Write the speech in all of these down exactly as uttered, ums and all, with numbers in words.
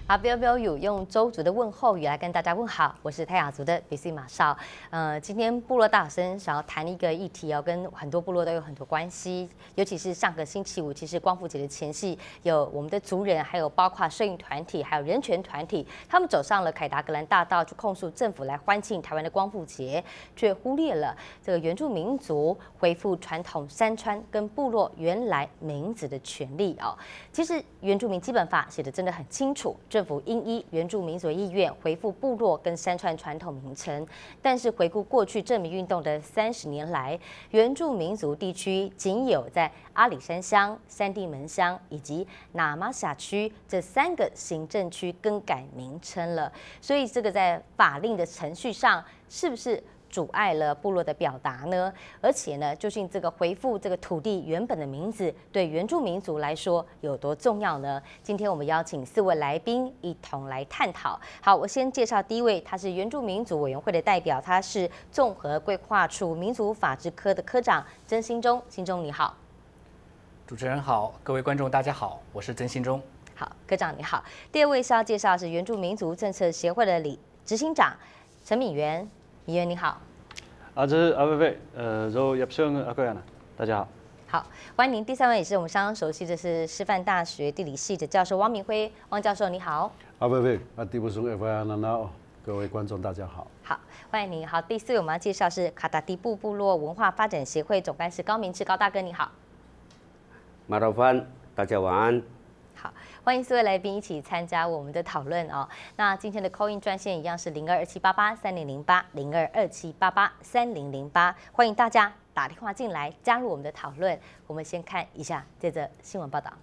阿标标有用周族的问候语来跟大家问好，我是泰雅族的比西马少。呃，今天部落大声想要谈一个议题哦，跟很多部落都有很多关系，尤其是上个星期五，其实光复节的前夕，有我们的族人，还有包括摄影团体，还有人权团体，他们走上了凯达格兰大道去控诉政府来欢庆台湾的光复节，却忽略了这个原住民族恢复传统山川跟部落原来名字的权利哦。其实原住民基本法写的真的很清楚。政府应依原住民族意愿恢复部落跟山川传统名称，但是回顾过去正名运动的三十年来，原住民族地区仅有在阿里山乡、三地门乡以及那玛夏区这三个行政区更改名称了，所以这个在法令的程序上是不是阻碍了部落的表达呢？而且呢，究竟这个回复这个土地原本的名字，对原住民族来说有多重要呢？今天我们邀请四位来宾一同来探讨。好，我先介绍第一位，他是原住民族委员会的代表，他是综合规划处民族法制科的科长曾兴中。兴中你好。 主持人好，各位观众大家好，我是曾兴中。 好，科长你好。第二位是要介绍是原住民族政策协会的理执行长陈敏元。议员你好， 啊，这是阿贝贝，呃，然后叶生阿贵安，大家好。 好，欢迎您。第三位也是我们相当熟悉的是师范大学地理系的教授汪明辉，汪教授你好。 阿贝贝，阿迪布松 F I 那那，各位观众大家好。 好，欢迎您。好，第四位我们要介绍是卡达迪布部落文化发展协会总干事高明志高大哥你好。 马老范，大家晚安。 好，欢迎四位来宾一起参加我们的讨论哦。那今天的 call in 专线一样是零二二七八八三零零八零二二七八八三零零八，欢迎大家打电话进来加入我们的讨论。我们先看一下这则新闻报道。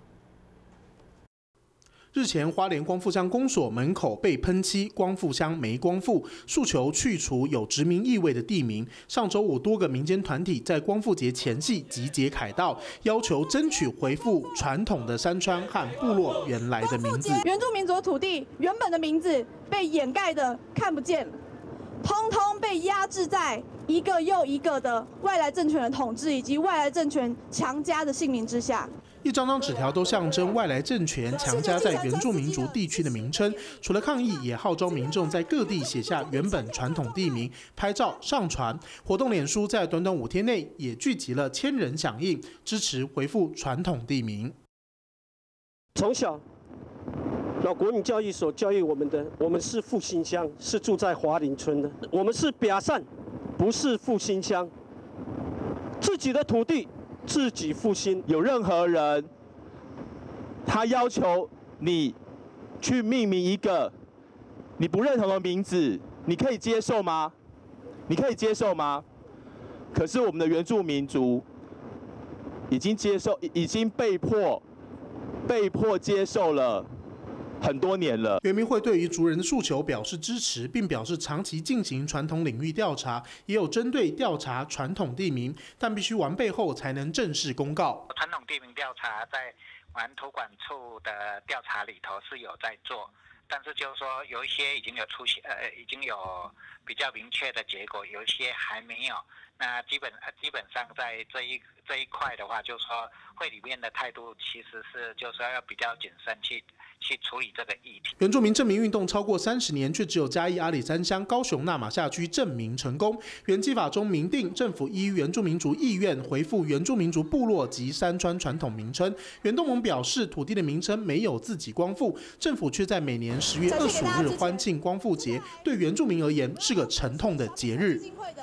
日前，花莲光复乡公所门口被喷漆“光复乡没光复”，诉求去除有殖民意味的地名。上周五，多个民间团体在光复节前夕集结凯道，要求争取回复传统的山川和部落原来的名字。 原住民族土地原本的名字被掩盖的看不见，通通被压制在一个又一个的外来政权的统治以及外来政权强加的姓名之下。 一张张纸条都象征外来政权强加在原住民族地区的名称。除了抗议，也号召民众在各地写下原本传统地名，拍照上传。活动脸书在短短五天内也聚集了千人响应，支持回复传统地名。 从小，老国民教育所教育我们的，我们是复兴乡，是住在华林村的。我们是表善，不是复兴乡。自己的土地。自己复兴， 有任何人他要求你去命名一个你不认同的名字，你可以接受吗？你可以接受吗？可是我们的原住民族已经接受，已经被迫被迫接受了很多年了。 原民会对于族人的诉求表示支持，并表示长期进行传统领域调查，也有针对调查传统地名，但必须完备后才能正式公告。 传统地名调查在环土管处的调查里头是有在做，但是就是说有一些已经有出现，呃，已经有比较明确的结果，有一些还没有。那基本基本上在这一这一块的话，就是说会里面的态度其实是就是说要比较谨慎去。去处理这个议题。 原住民正名运动超过三十年，却只有嘉义阿里山乡、高雄那玛夏区正名成功。原基法中明定，政府依原住民族意愿回复原住民族部落及山川传统名称。原东盟表示，土地的名称没有自己光复，政府却在每年十月二十五日欢庆光复节，对原住民而言是个沉痛的节日。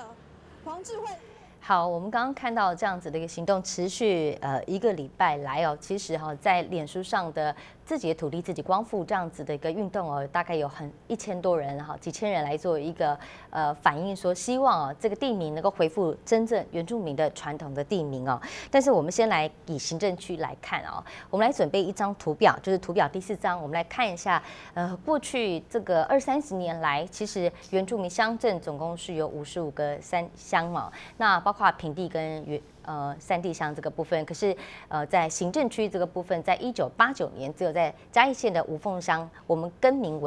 好，我们刚刚看到这样子的一个行动持续呃一个礼拜来哦，其实哈、哦、在脸书上的自己的土地自己光复这样子的一个运动哦，大概有很一千多人哈，几千人来做一个呃反映，说希望哦这个地名能够恢复真正原住民的传统的地名哦。但是我们先来以行政区来看哦，我们来准备一张图表，就是图表第四张，我们来看一下呃过去这个二三十年来，其实原住民乡镇总共是有五十五个山乡嘛，那包括跨平地跟原呃山地乡这个部分，可是呃在行政区这个部分，在一九八九年只有在嘉义县的五凤乡，我们更名为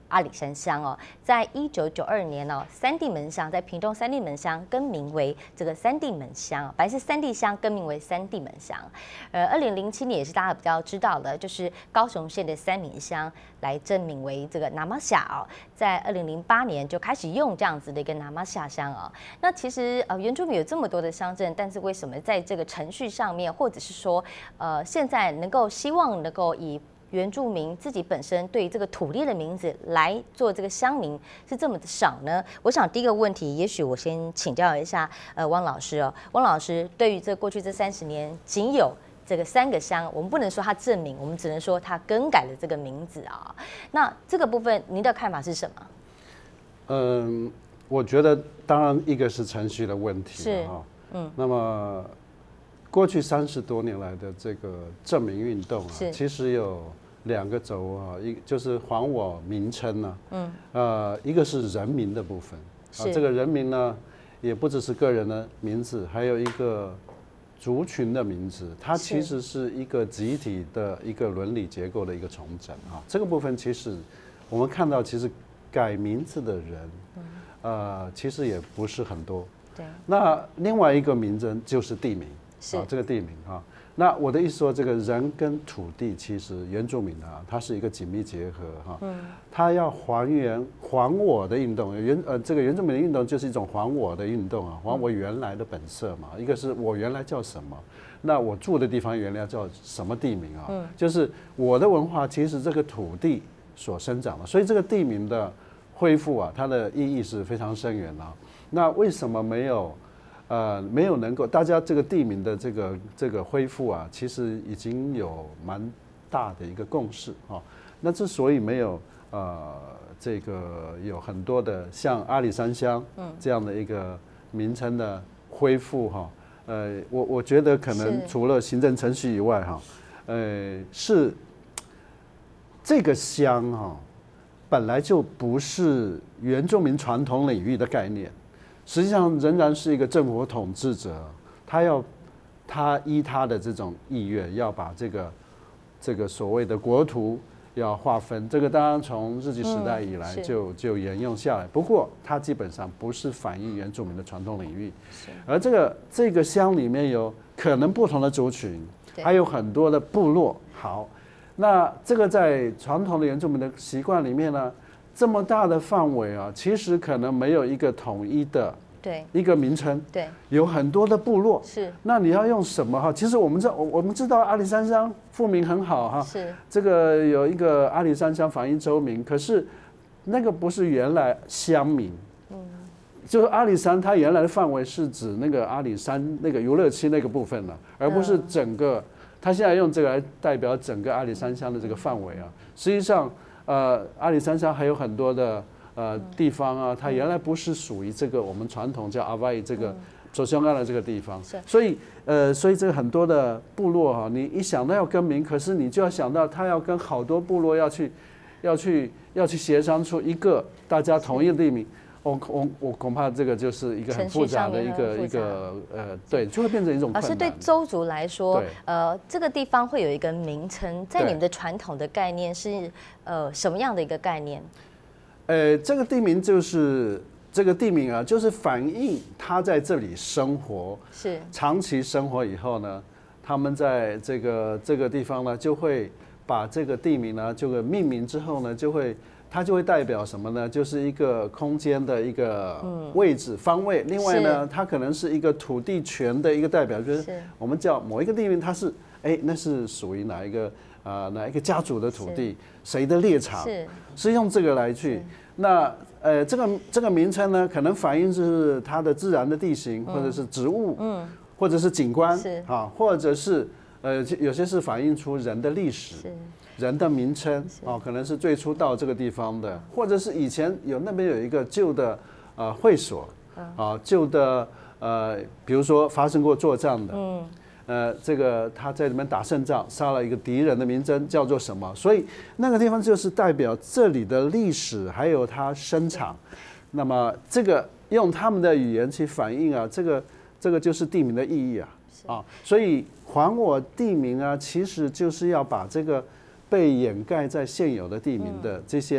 阿里山乡哦，在一九九二年哦，三地门乡在屏东三地门乡更名为这个三地门乡，本来是三地乡更名为三地门乡。呃，二零零七年也是大家比较知道的，就是高雄县的三民乡来正名为这个那玛夏哦，在二零零八年就开始用这样子的一个那玛夏乡哦。那其实呃原住民有这么多的乡镇，但是为什么在这个程序上面，或者是说呃现在能够希望能够以原住民自己本身对于这个土地的名字来做这个乡名是这么的少呢？我想第一个问题，也许我先请教一下呃汪老师哦，汪老师对于这过去这三十年仅有这个三个乡，我们不能说它正名，我们只能说它更改了这个名字啊。那这个部分您的看法是什么？ 嗯，我觉得当然一个是程序的问题是哈， 嗯， 那么过去三十多年来的这个正名运动啊，其实有两个轴啊，一就是还我名称呢，嗯，呃，一个是人民的部分，啊，这个人民呢，也不只是个人的名字，还有一个族群的名字，它其实是一个集体的一个伦理结构的一个重整啊。这个部分其实我们看到，其实改名字的人，呃，其实也不是很多。 对。 那另外一个名称就是地名，啊，这个地名啊。那我的意思说，这个人跟土地其实原住民啊，它是一个紧密结合哈。嗯。它要还原还我的运动，原呃这个原住民的运动就是一种还我的运动啊，还我原来的本色嘛。一个是我原来叫什么，那我住的地方原来叫什么地名啊？嗯。就是我的文化其实这个土地所生长的，所以这个地名的恢复啊，它的意义是非常深远啊。那为什么没有？呃，没有能够，大家这个地名的这个这个恢复啊，其实已经有蛮大的一个共识哈。那之所以没有呃这个有很多的像阿里山乡这样的一个名称的恢复哈，呃，我我觉得可能除了行政程序以外哈，呃，是这个乡哈本来就不是原住民传统领域的概念。实际上仍然是一个政府统治者，他要他依他的这种意愿，要把这个这个所谓的国土要划分。这个当然从日据时代以来就、嗯、就沿用下来。不过它基本上不是反映原住民的传统领域，而这个这个乡里面有可能不同的族群，还有很多的部落。好，那这个在传统的原住民的习惯里面呢？这么大的范围啊，其实可能没有一个统一的，对，一个名称，对，有很多的部落，是。那你要用什么哈？其实我们知道，我们知道阿里山乡复名很好哈，是。这个有一个阿里山乡反映州名，可是那个不是原来乡名，嗯，就是阿里山它原来的范围是指那个阿里山那个游乐区那个部分了，而不是整个。他现在用这个来代表整个阿里山乡的这个范围啊，实际上。呃，阿里山乡还有很多的呃地方啊，它原来不是属于这个我们传统叫阿外这个左香港的这个地方，所以呃，所以这个很多的部落哈、啊，你一想到要更名，可是你就要想到他要跟好多部落要去要去要去协商出一个大家同意的地名。我我我恐怕这个就是一个很复杂的一个一个呃，对，就会变成一种困难。老师对邹族来说，呃，这个地方会有一个名称，在你们的传统的概念是呃什么样的一个概念？ 呃，这个地名就是这个地名啊，就是反映他在这里生活，是长期生活以后呢，他们在这个这个地方呢，就会把这个地名呢，就命名之后呢，就会。它就会代表什么呢？就是一个空间的一个位置、方位。另外呢，它可能是一个土地权的一个代表，就是我们叫某一个地名，它是哎，那是属于哪一个啊、呃、哪一个家族的土地，谁的猎场，是, 是用这个来去。那呃，这个这个名称呢，可能反映是它的自然的地形，或者是植物，嗯，或者是景观，是啊，或者是呃，有些是反映出人的历史。人的名称哦，可能是最初到这个地方的，或者是以前有那边有一个旧的呃会所，啊旧的呃，比如说发生过作战的，嗯，呃，这个他在里面打胜仗，杀了一个敌人的名称叫做什么？所以那个地方就是代表这里的历史，还有它生产。那么这个用他们的语言去反映啊，这个这个就是地名的意义啊，啊，所以还我地名啊，其实就是要把这个。被掩盖在现有的地名的这些、嗯、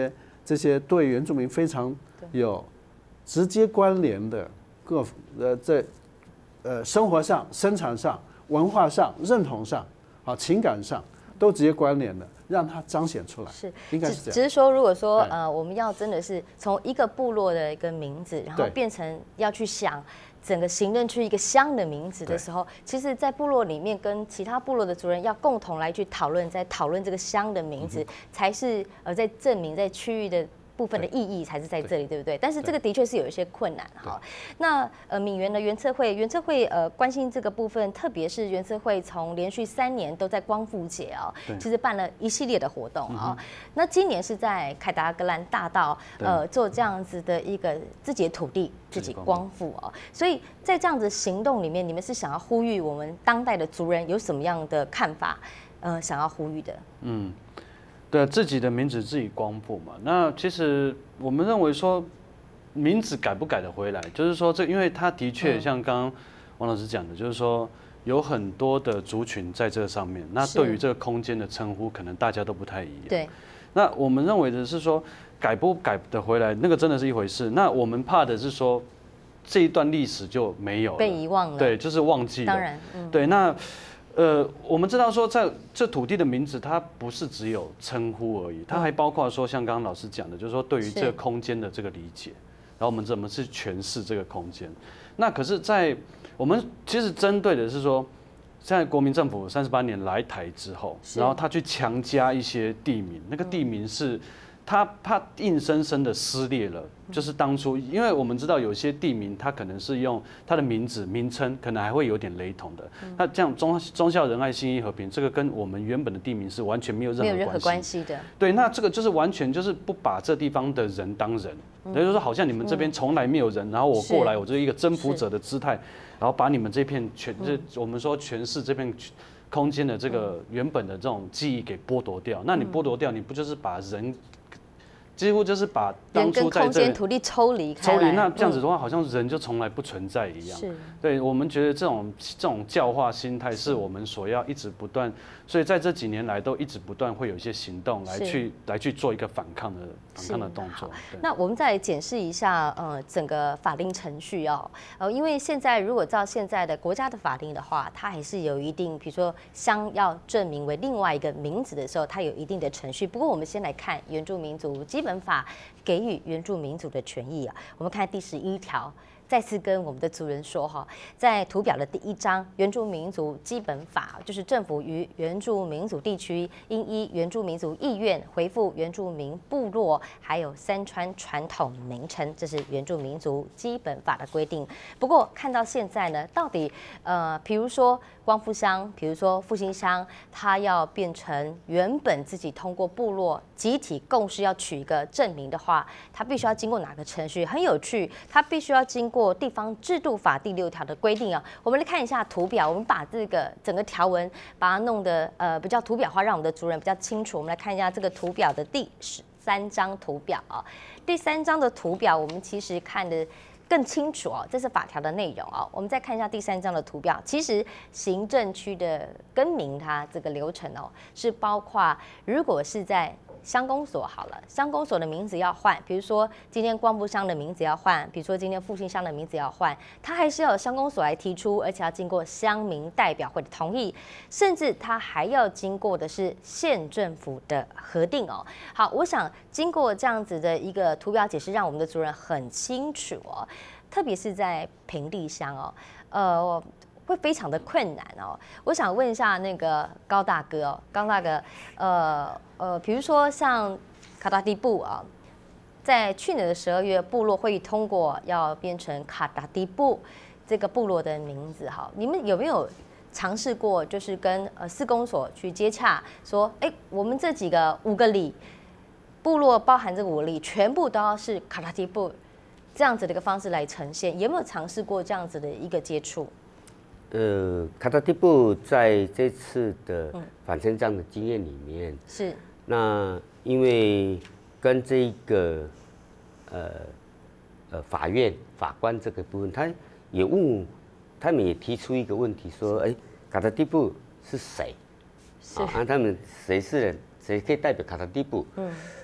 这些对原住民非常有直接关联的各呃在呃生活上、生产上、文化上、认同上、啊情感上都直接关联的，让它彰显出来。 是， 应该是这样。 只是说，如果说呃我们要真的是从一个部落的一个名字，然后变成要去想整个行政区一个乡的名字的时候，其实，在部落里面跟其他部落的族人要共同来去讨论，在讨论这个乡的名字，嗯、才是呃在证明在区域的部分的意义才是在这里， 对, 对不对？但是这个的确是有一些困难哈。那呃闽原的原测会，原测会呃关心这个部分，特别是原测会从连续三年都在光复节哦，其实办了一系列的活动啊、哦。嗯、那今年是在凯达格兰大道呃做这样子的一个自己的土地自己光复哦，所以在这样子行动里面，你们是想要呼吁我们当代的族人有什么样的看法？呃，想要呼吁的？嗯。 对自己的名字自己光复嘛，那其实我们认为说，名字改不改得回来，就是说这，因为它的确像刚刚王老师讲的，就是说有很多的族群在这上面，那对于这个空间的称呼，可能大家都不太一样。对。那我们认为的是说，改不改得回来，那个真的是一回事。那我们怕的是说，这一段历史就没有了， 被遗忘了。 对，就是忘记了。 当然，嗯、 对那。呃，我们知道说，在这土地的名字，它不是只有称呼而已，它还包括说，像刚刚老师讲的，就是说对于这个空间的这个理解，然后我们怎么去诠释这个空间。那可是，在我们其实针对的是说，现在国民政府三十八年来台之后，然后他去强加一些地名，那个地名是。它它硬生生的撕裂了，就是当初，因为我们知道有些地名，它可能是用它的名字名称，可能还会有点雷同的。那这样忠忠孝仁爱信义和平，这个跟我们原本的地名是完全没有任何没有任何关系的。 对，那这个就是完全就是不把这地方的人当人，也就是说，好像你们这边从来没有人，然后我过来，我就是一个征服者的姿态，然后把你们这片全，就我们说诠释这片空间的这个原本的这种记忆给剥夺掉。那你剥夺掉，你不就是把人？几乎就是把当初在这空间土地抽离开抽离，那这样子的话，好像人就从来不存在一样。是，对我们觉得这种这种教化心态是我们所要一直不断，所以在这几年来都一直不断会有一些行动来去来去做一个反抗的反抗的动作。 那我们再检视一下呃整个法令程序哦，呃因为现在如果照现在的国家的法令的话，它还是有一定，比如说乡要证明为另外一个名字的时候，它有一定的程序。不过我们先来看原住民族基本法给予原住民族的权益啊，我们看第十一条，再次跟我们的族人说哈，在图表的第一章，原住民族基本法就是政府于原住民族地区应依原住民族意愿回复原住民部落还有山川传统名称，这是原住民族基本法的规定。不过看到现在呢，到底呃，比如说光复乡，比如说复兴乡，它要变成原本自己通过部落集体共识要取一个证明的话，它必须要经过哪个程序？很有趣，它必须要经过地方制度法第六条的规定啊。我们来看一下图表，我们把这个整个条文把它弄得呃比较图表化，让我们的族人比较清楚。我们来看一下这个图表的第十三张图表啊。第三张的图表，我们其实看的更清楚哦，这是法条的内容哦。我们再看一下第三张的图表，其实行政区的更名它这个流程哦，是包括如果是在乡公所好了，乡公所的名字要换，比如说今天光复乡的名字要换，比如说今天复兴乡的名字要换，它还是要有乡公所来提出，而且要经过乡民代表会的同意，甚至它还要经过的是县政府的核定哦。好，我想经过这样子的一个图表解释，让我们的族人很清楚哦，特别是在平地乡哦，呃。会非常的困难哦。我想问一下那个高大哥哦，高大哥，呃呃，比如说像卡达迪布啊，在去年的十二月，部落会议通过要变成卡达迪布这个部落的名字哈，你们有没有尝试过，就是跟呃市公所去接洽，说，哎，我们这几个五个里部落包含这个五个里，全部都要是卡达迪布这样子的一个方式来呈现，有没有尝试过这样子的一个接触？ 呃，卡达蒂布在这次的反宣战的经验里面， 是那因为跟这一个呃呃法院法官这个部分，他也问，他们也提出一个问题，说，哎，卡达蒂布是谁？啊，他们谁是人？谁可以代表卡达蒂布？嗯，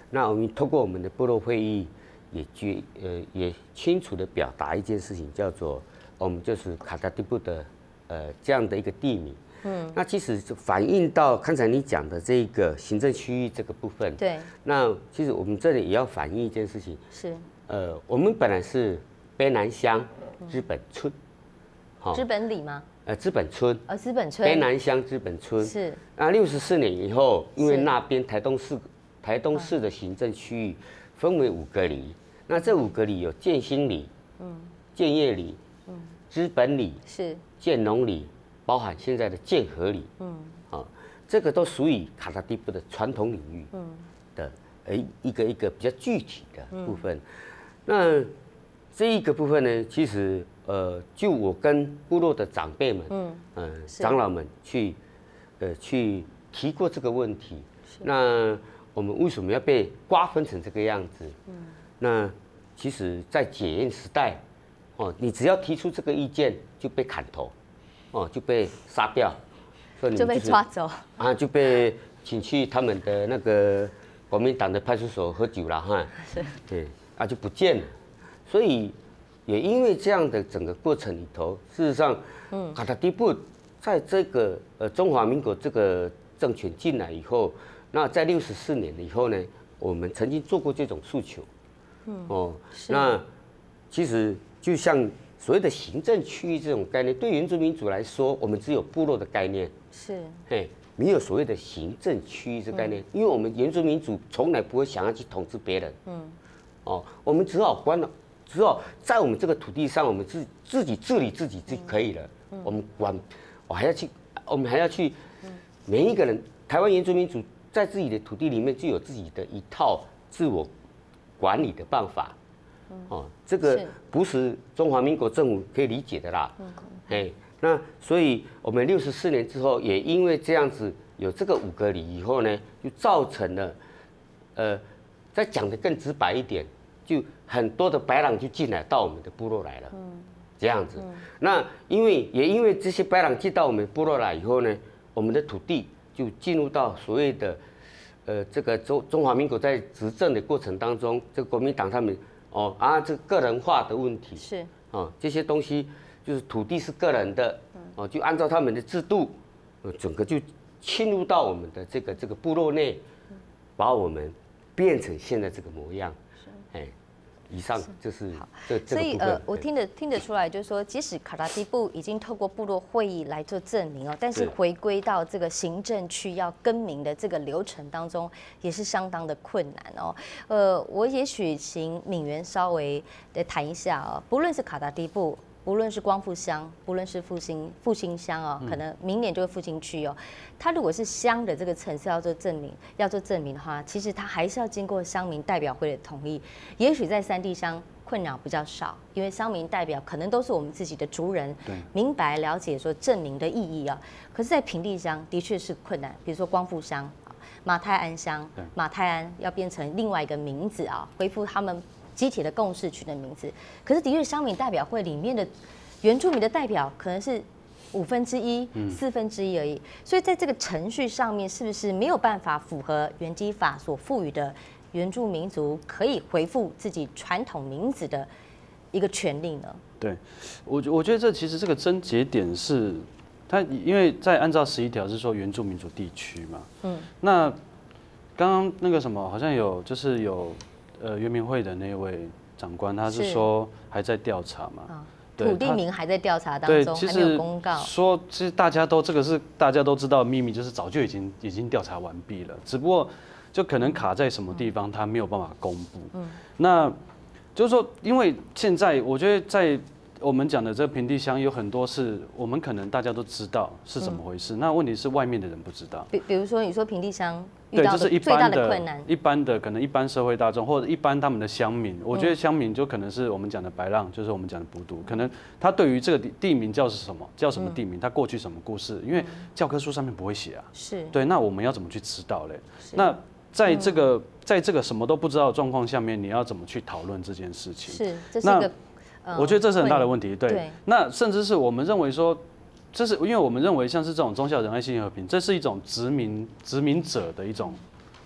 那我们通过我们的部落会议，也决呃也清楚的表达一件事情，叫做我们就是卡塔蒂布的呃这样的一个地名。嗯，那其实反映到刚才你讲的这个行政区域这个部分。 对。那其实我们这里也要反映一件事情。 是。 呃，我们本来是卑南乡知本村。 好。知本里吗？ 呃，知本村。 呃，知本村。 卑南乡知本村。 是。 那六十四年以后，因为那边台东市台东市的行政区域分为五个里，那这五个里有建新里、嗯，建业里、嗯，知本里是建农里，包含现在的建和里，嗯，啊，这个都属于卡塔蒂布的传统领域，嗯的呃一个一个比较具体的部分。嗯、那这一个部分呢，其实呃，就我跟部落的长辈们，嗯，呃，长老们去呃去提过这个问题，那。我们为什么要被瓜分成这个样子？嗯，那其实，在解严时代，哦，你只要提出这个意见，就被砍头，哦，就被杀掉， 所以你就被抓走啊，就被请去他们的那个国民党的派出所喝酒了哈，是，对，啊就不见了。所以也因为这样的整个过程里头，事实上，嗯，卡塔蒂布在这个呃中华民国这个政权进来以后。那在六十四年以后呢，我们曾经做过这种诉求，嗯，哦，那其实就像所谓的行政区域这种概念，对原住民族来说，我们只有部落的概念， 是， 嘿，没有所谓的行政区域这概念，嗯、因为我们原住民族从来不会想要去统治别人，嗯，哦，我们只好管了，只好在我们这个土地上，我们自自己治理自己就可以了，嗯、我们管，我还要去，我们还要去，每一个人，台湾原住民族。在自己的土地里面就有自己的一套自我管理的办法，哦，这个不是中华民国政府可以理解的啦。哎，那所以我们六十四年之后，也因为这样子有这个五个里以后呢，就造成了，呃，再讲得更直白一点，就很多的白狼就进来到我们的部落来了，这样子。那因为也因为这些白狼进到我们部落来以后呢，我们的土地就进入到所谓的。呃，这个中中华民国在执政的过程当中，这个国民党他们哦啊，这个个人化的问题是哦，这些东西就是土地是个人的，哦，就按照他们的制度，呃，整个就侵入到我们的这个这个部落内，把我们变成现在这个模样，哎。以上就是这这个部分。所以呃， 我听得听得出来，就是说，即使卡塔蒂布已经透过部落会议来做证明哦，但是回归到这个行政区要更名的这个流程当中，也是相当的困难哦。呃，我也许请敏媛稍微的谈一下哦，不论是卡塔蒂布。不论是光复乡，不论是复兴复兴乡哦，可能明年就会复兴区哦。它如果是乡的这个层次要做证明，要做证明的话，其实它还是要经过乡民代表会的同意。也许在山地乡困扰比较少，因为乡民代表可能都是我们自己的族人，明白了解说证明的意义啊。可是，在平地乡的确是困难，比如说光复乡、马太安乡，马太安要变成另外一个名字啊，恢复他们。集体的共识群的名字，可是的确乡民代表会里面的原住民的代表可能是五分之一、四分之一而已，所以在这个程序上面，是不是没有办法符合原基法所赋予的原住民族可以回复自己传统名字的一个权利呢？ 对，我我觉得这其实这个症结点是，它因为在按照十一条是说原住民族地区嘛，嗯，那刚刚那个什么好像有就是有。呃，原民会的那位长官，他是说还在调查嘛？ 啊，土地名还在调查当中，还没有公告。 说其实大家都这个是大家都知道的秘密，就是早就已经已经调查完毕了，只不过就可能卡在什么地方，他没有办法公布。嗯，那就是说，因为现在我觉得在我们讲的这个平地乡有很多是我们可能大家都知道是怎么回事，那问题是外面的人不知道。 比比如说你说平地乡。 对，这是一般的、一般的可能一般社会大众或者一般他们的乡民，我觉得乡民就可能是我们讲的白浪，就是我们讲的补读，可能他对于这个地地名叫是什么，叫什么地名，他过去什么故事，因为教科书上面不会写啊。 是。对， 那我们要怎么去知道嘞？那在这个在这个什么都不知道的状况下面，你要怎么去讨论这件事情？ 是，这是一个， 我觉得这是很大的问题。对。那甚至是我们认为说。这是因为我们认为像是这种忠孝仁爱信义和平，这是一种殖民殖民者的一种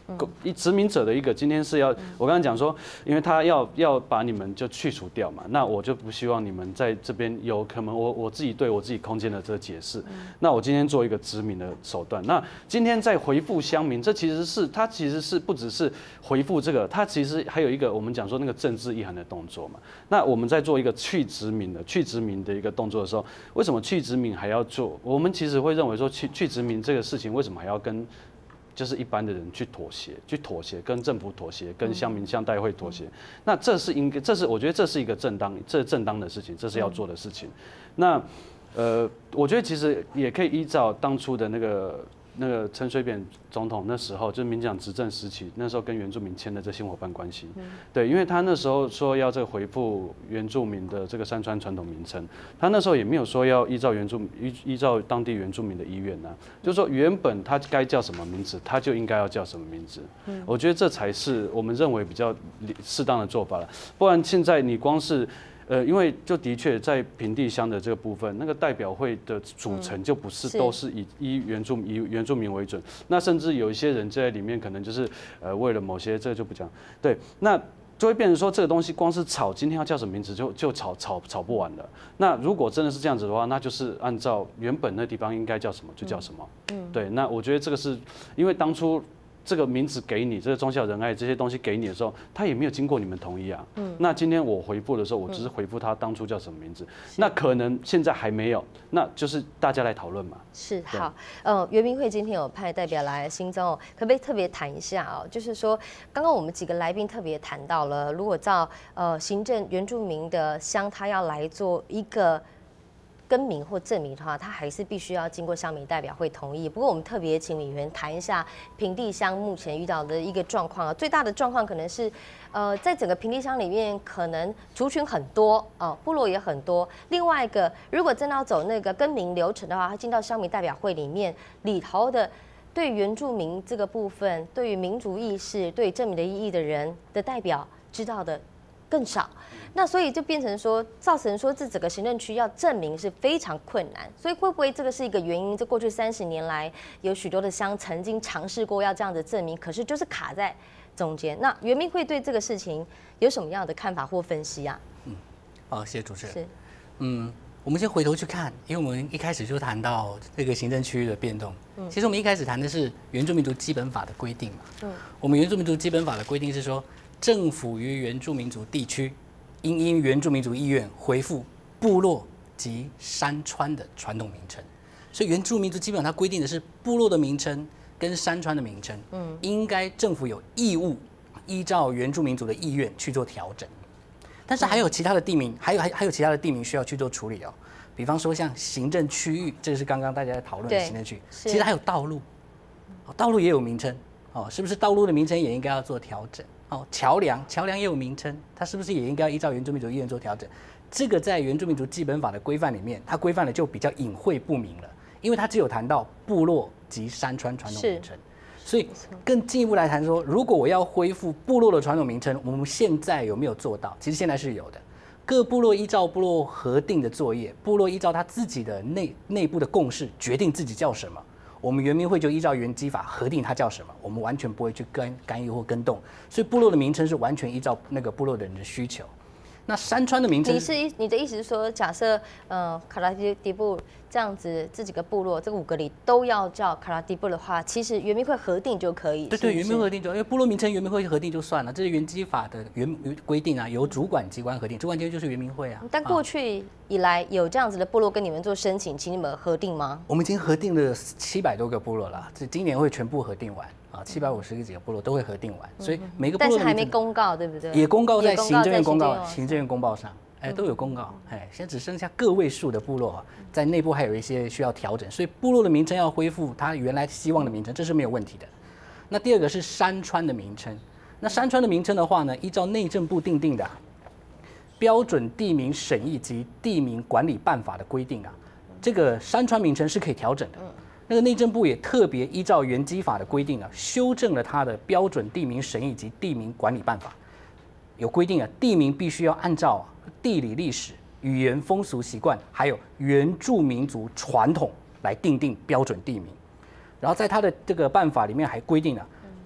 一殖民者的一个今天是要我刚刚讲说，因为他要要把你们就去除掉嘛，那我就不希望你们在这边有可能我我自己对我自己空间的这个解释，那我今天做一个殖民的手段，那今天在回复乡民，这其实是它其实是不只是回复这个，它其实还有一个我们讲说那个政治意涵的动作嘛。那我们在做一个去殖民的去殖民的一个动作的时候，为什么去殖民还要做？我们其实会认为说去去殖民这个事情为什么还要跟就是一般的人去妥协，去妥协，跟政府妥协，跟乡民乡代会妥协。那这是应该，这是我觉得这是一个正当，这是正当的事情，这是要做的事情。那呃，我觉得其实也可以依照当初的那个。那个陈水扁总统那时候就是民进党执政时期，那时候跟原住民签的这新伙伴关系，对，因为他那时候说要这个回复原住民的这个山川传统名称，他那时候也没有说要依照原住依依照当地原住民的意愿呐，就是说原本他该叫什么名字，他就应该要叫什么名字，我觉得这才是我们认为比较适当的做法了，不然现在你光是。呃，因为就的确在平地乡的这个部分，那个代表会的组成就不是都是以以原住以原住民为准，那甚至有一些人在里面可能就是呃为了某些这个就不讲，对，那就会变成说这个东西光是吵今天要叫什么名字就就吵吵吵不完了。那如果真的是这样子的话，那就是按照原本那地方应该叫什么就叫什么，嗯，对，那我觉得这个是因为当初。这个名字给你，这个忠孝仁爱这些东西给你的时候，他也没有经过你们同意啊。嗯。那今天我回复的时候，我只是回复他当初叫什么名字，那可能现在还没有，那就是大家来讨论嘛。 是好，呃，原民会今天有派代表来新增哦，可不可以特别谈一下哦？就是说，刚刚我们几个来宾特别谈到了，如果照呃行政原住民的乡，他要来做一个。更名或证明的话，他还是必须要经过乡民代表会同意。不过，我们特别请委员谈一下平地乡目前遇到的一个状况啊。最大的状况可能是，呃，在整个平地乡里面，可能族群很多哦，部落也很多。另外一个，如果真的要走那个更名流程的话，他进到乡民代表会里面里头的。对原住民这个部分，对于民族意识、对证明的意义的人的代表知道的更少。那所以就变成说，造成说这整个行政区要证明是非常困难，所以会不会这个是一个原因？这过去三十年来，有许多的乡曾经尝试过要这样的证明，可是就是卡在中间。那原民会对这个事情有什么样的看法或分析啊？ 嗯，好，谢谢主持人。 是， 嗯，我们先回头去看，因为我们一开始就谈到这个行政区域的变动。嗯，其实我们一开始谈的是原住民族基本法的规定嘛。嗯，我们原住民族基本法的规定是说，政府于原住民族地区。应因原住民族意愿回复部落及山川的传统名称，所以原住民族基本上它规定的是部落的名称跟山川的名称，嗯，应该政府有义务依照原住民族的意愿去做调整。但是还有其他的地名，还有还还有其他的地名需要去做处理哦，比方说像行政区域，这个是刚刚大家在讨论的行政区域，其实还有道路，道路也有名称哦，是不是道路的名称也应该要做调整？哦，桥梁，桥梁也有名称，它是不是也应该依照原住民族意愿做调整？这个在原住民族基本法的规范里面，它规范的就比较隐晦不明了，因为它只有谈到部落及山川传统名称，所以更进一步来谈说，如果我要恢复部落的传统名称，我们现在有没有做到？其实现在是有的，各部落依照部落核定的作业，部落依照他自己的内内部的共识决定自己叫什么。我们原民会就依照原基法核定它叫什么，我们完全不会去干干预或跟动，所以部落的名称是完全依照那个部落的人的需求。那山川的名称， 你是你的意思是说，假设呃卡拉迪迪布这样子这几个部落这五个里都要叫卡拉迪布的话，其实原民会核定就可以。 对对，原民会核定就，因为部落名称原民会核定就算了，这是原基法的原规定啊，由主管机关核定，主管机关就是原民会啊。 但过去以来有这样子的部落跟你们做申请，请你们核定吗？ 我们已经核定了七百多个部落了，这今年会全部核定完。啊，七百五十个几个部落都会核定完，所以每个部落但是还没公告，对不对？ 也公告在行政院公告、行政院公报上，哎，都有公告。哎，现在只剩下个位数的部落，在内部还有一些需要调整，所以部落的名称要恢复它原来希望的名称，这是没有问题的。那第二个是山川的名称，那山川的名称的话呢，依照内政部订定的标准地名审议及地名管理办法的规定啊，这个山川名称是可以调整的。那个内政部也特别依照原基法的规定啊，修正了它的标准地名审议及地名管理办法，有规定啊，地名必须要按照地理历史、语言风俗习惯，还有原住民族传统来订定标准地名。然后在它的这个办法里面还规定了，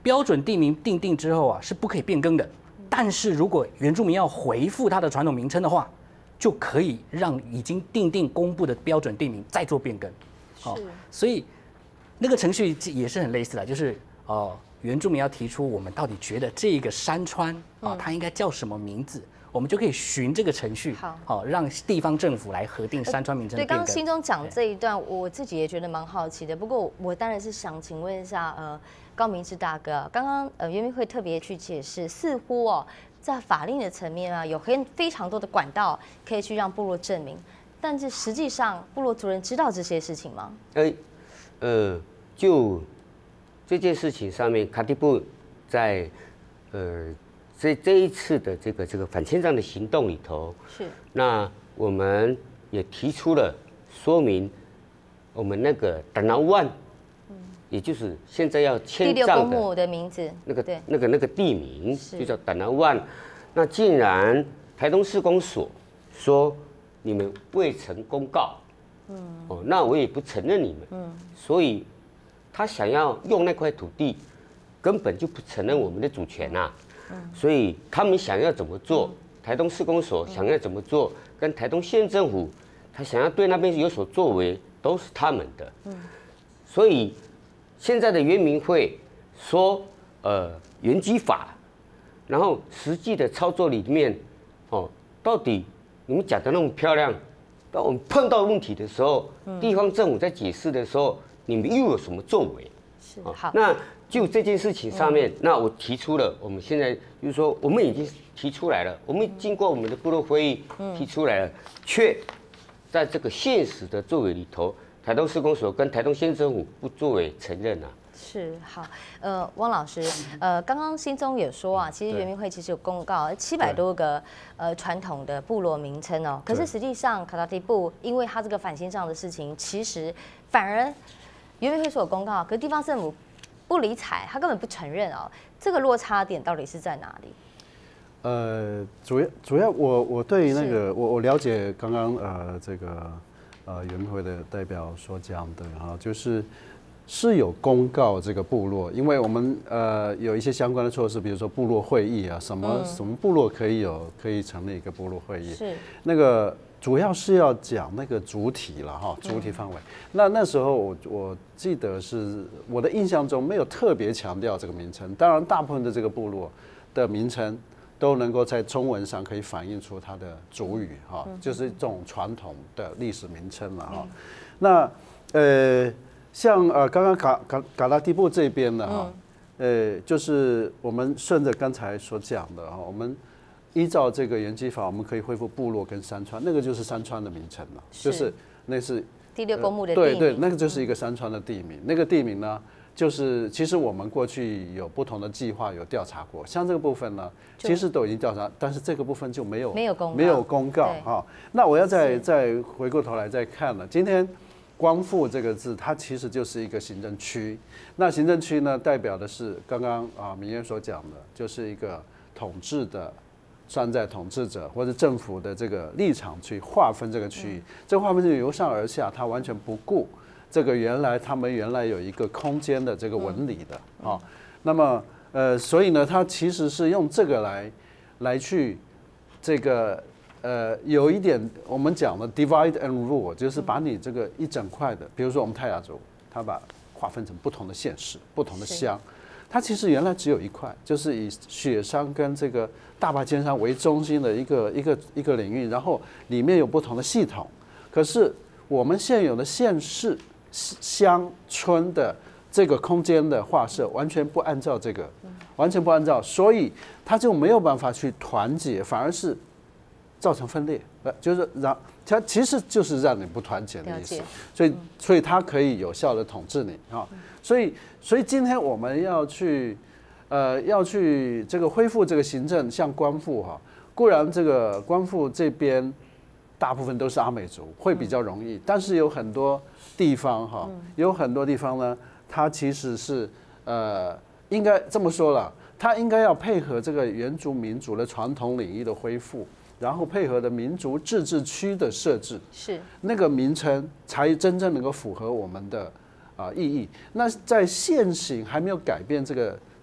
标准地名定定之后啊，是不可以变更的。但是如果原住民要回复它的传统名称的话，就可以让已经定定公布的标准地名再做变更。好，所以那个程序也是很类似的，就是哦、呃，原住民要提出我们到底觉得这个山川啊，它应该叫什么名字。我们就可以循这个程序，好，好让地方政府来核定山川名称。 对，刚刚心中讲这一段，我自己也觉得蛮好奇的。不过我当然是想请问一下，呃，高明志大哥，刚刚呃原民会特别去解释，似乎哦，在法令的层面啊，有很非常多的管道可以去让部落证明，但是实际上部落族人知道这些事情吗？ 哎，呃，就这件事情上面，卡蒂布在呃。所以这一次的这个这个反迁葬的行动里头， 是那我们也提出了说明，我们那个达纳万，嗯，也就是现在要迁第六葬公墓的名字， 那个那个那个地名就叫达纳万。那竟然台东市公所说你们未曾公告，嗯，哦，那我也不承认你们，嗯，所以他想要用那块土地，根本就不承认我们的主权呐、啊。所以他们想要怎么做，台东市公所想要怎么做，跟台东县政府他想要对那边有所作为，都是他们的。所以现在的原民会说，呃，原基法，然后实际的操作里面，哦，到底你们讲的那么漂亮，当我们碰到问题的时候，地方政府在解释的时候，你们又有什么作为？ 是好， 那。就这件事情上面，那我提出了，我们现在就是说，我们已经提出来了，我们经过我们的部落会议提出来了，却在这个现实的作为里头，台东市公所跟台东县政府不作为承认啊。 是好，呃，汪老师，呃，刚刚心中有说啊，其实原民会其实有公告七百多个呃传统的部落名称哦，可是实际上卡达提布因为他这个反迁葬的事情，其实反而原民会所有公告，可是地方政府不理睬，他根本不承认哦。这个落差点到底是在哪里？ 呃，主要主要我我对那个我我了解刚刚呃这个呃原民会的代表所讲的哈，就是是有公告这个部落，因为我们呃有一些相关的措施，比如说部落会议啊，什么、嗯、什么部落可以有可以成立一个部落会议， 是那个。主要是要讲那个主体了哈，主体范围。那那时候我我记得是我的印象中没有特别强调这个名称，当然大部分的这个部落的名称都能够在中文上可以反映出它的主语哈，就是这种传统的历史名称了哈。那呃，像呃刚刚嘎嘎嘎拉蒂布这边呢哈，呃，就是我们顺着刚才所讲的哈，我们。依照这个原基法，我们可以恢复部落跟山川，那个就是山川的名称了，就是那是第六公墓的地名、 呃、对对，那个就是一个山川的地名。那个地名呢，就是其实我们过去有不同的计划有调查过，像这个部分呢，其实都已经调查，但是这个部分就没有没有公告没有公告哈。那我要再再回过头来再看了，今天光复这个字，它其实就是一个行政区。那行政区呢，代表的是刚刚啊明燕所讲的，就是一个统治的。站在统治者或者政府的这个立场去划分这个区域，这划分是由上而下，它完全不顾这个原来他们原来有一个空间的这个纹理的啊。那么呃，所以呢，它其实是用这个来来去这个呃有一点我们讲的 divide and rule， 就是把你这个一整块的，比如说我们泰雅族，它把划分成不同的县市、不同的乡。它其实原来只有一块，就是以雪山跟这个大霸尖山为中心的一个一个一个领域，然后里面有不同的系统。可是我们现有的县市、乡村的这个空间的划设，完全不按照这个，完全不按照，所以它就没有办法去团结，反而是造成分裂。呃，就是让它其实就是让你不团结的意思。所以，所以它可以有效的统治你啊。所以，所以今天我们要去，呃，要去这个恢复这个行政，像光复哈，固然这个光复这边大部分都是阿美族，会比较容易，但是有很多地方哈，有很多地方呢，它其实是呃，应该这么说了，它应该要配合这个原住民族的传统领域的恢复，然后配合的民族自治区的设置， 是那个名称才真正能够符合我们的。啊，意义。那在现行还没有改变这个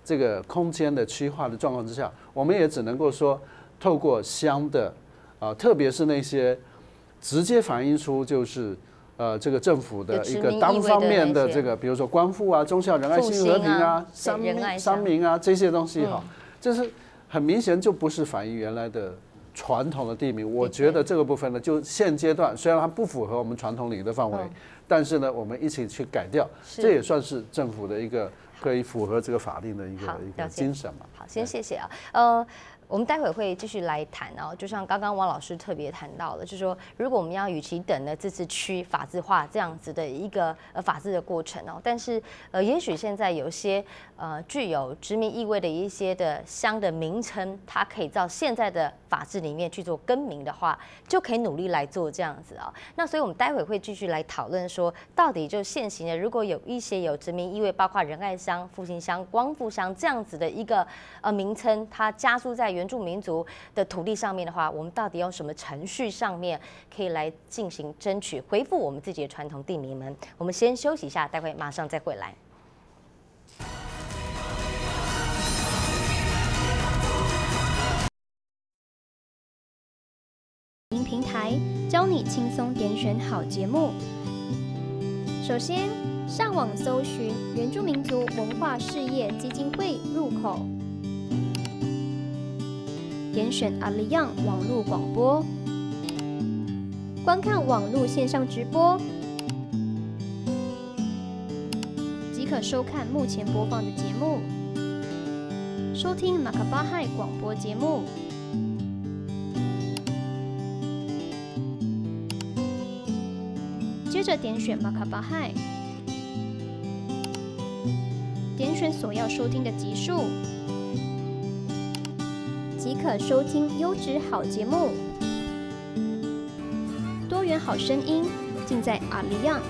这个空间的区划的状况之下，我们也只能够说，透过乡的啊，特别是那些直接反映出就是呃这个政府的一个单方面的这个，比如说光复啊、忠孝仁爱信和平啊、三民三民啊这些东西哈，就是很明显就不是反映原来的传统的地名。我觉得这个部分呢，就现阶段虽然它不符合我们传统领域的范围，但是呢，我们一起去改掉，这也算是政府的一个可以符合这个法令的一个一个精神嘛。 好，先谢谢啊，呃。我们待会会继续来谈哦，就像刚刚汪老师特别谈到的，就是说，如果我们要与其等呢自治区法制化这样子的一个呃法治的过程哦，但是呃，也许现在有些呃具有殖民意味的一些的乡的名称，它可以照现在的法制里面去做更名的话，就可以努力来做这样子啊、哦。那所以我们待会会继续来讨论说，到底就现行的，如果有一些有殖民意味，包括仁爱乡、复兴乡、光复乡这样子的一个呃名称，它加注在原原住民族的土地上面的话，我们到底用什么程序上面可以来进行争取恢复我们自己的传统地名们？我们先休息一下，待会马上再回来。 音平台教你轻松点选好节目。首先，上网搜寻原住民族文化事业基金会入口。点选阿里样网络广播，观看网络线上直播，即可收看目前播放的节目，收听马卡巴亥广播节目。接着点选马卡巴亥，点选所要收听的集数。即可收听优质好节目，多元好声音尽在阿里样。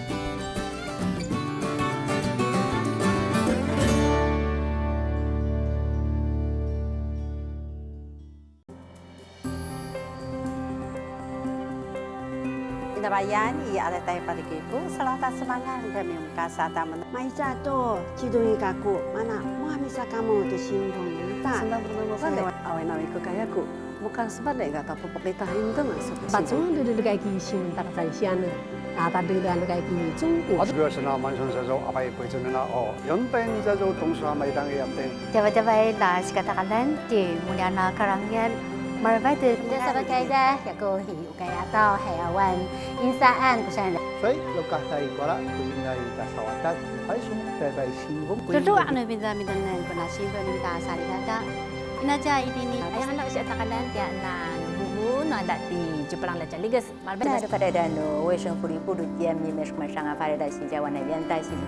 Bayan iya ada tay parikiku selata semangat kami kasata mana mai jatuh cidungi kaku mana mau bisa kamu di singgung tak senang senang saya awal nawi ku kayaku bukan sebagai kata pemerintah itu masuk bacung dulu kayak gini sih tak tersian啊，他对的那个给中国。主要是那满城在做阿拜贵州的那哦，原本在做东苏梅当也本。Jawab-jawab lah sekatakan di mulyana karangyan Marvada tidak sebagai dah ya ko hiu kaya atau hewan insaan kesana. Baik, lokah tai kuala kuinai tasawatan paisu tai singgung. Dulu anu binda binda nang kuna singgung binda sari tada. Inaja ini ayah anak usia takalan dia nan bubu nanda di Jepang la jaligas. Marvada pada dano wesen puri puru diam ni mes masang apa ada si jawan avian tai si.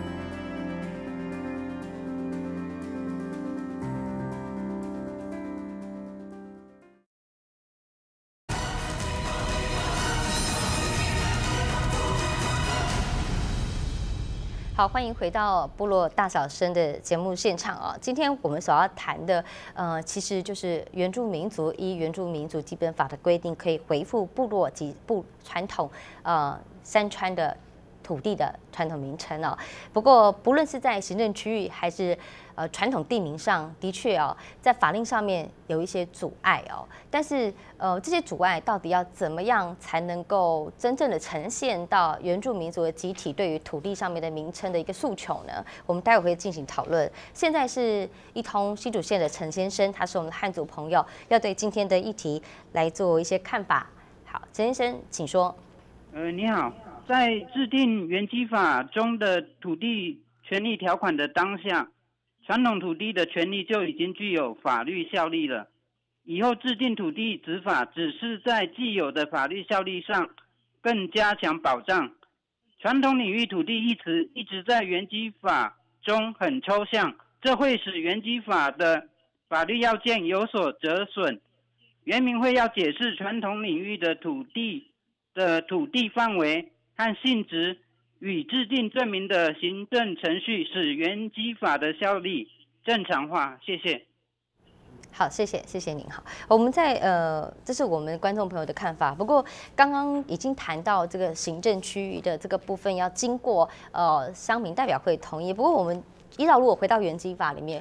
好，欢迎回到部落大小声的节目现场啊！今天我们所要谈的，呃，其实就是原住民族依原住民族基本法的规定，可以回复部落及部传统呃山川的土地的传统名称哦。不过，不论是在行政区域还是呃传统地名上，的确哦，在法令上面有一些阻碍哦。但是呃，这些阻碍到底要怎么样才能够真正的呈现到原住民族的集体对于土地上面的名称的一个诉求呢？我们待会会进行讨论。现在是一通新竹县的陈先生，他是我们的汉族朋友，要对今天的议题来做一些看法。好，陈先生，请说。 呃，你好，在制定原基法中的土地权利条款的当下，传统土地的权利就已经具有法律效力了。以后制定土地执法，只是在既有的法律效力上更加强保障。传统领域土地一词一直在原基法中很抽象，这会使原基法的法律要件有所折损。原民会要解释传统领域的土地的土地范围和性质与制定证明的行政程序，使原基法的效力正常化。谢谢。 好，谢谢，谢谢您。好，我们在呃，这是我们观众朋友的看法。不过刚刚已经谈到这个行政区域的这个部分要经过呃乡民代表会同意。不过我们依照如果回到原基法里面，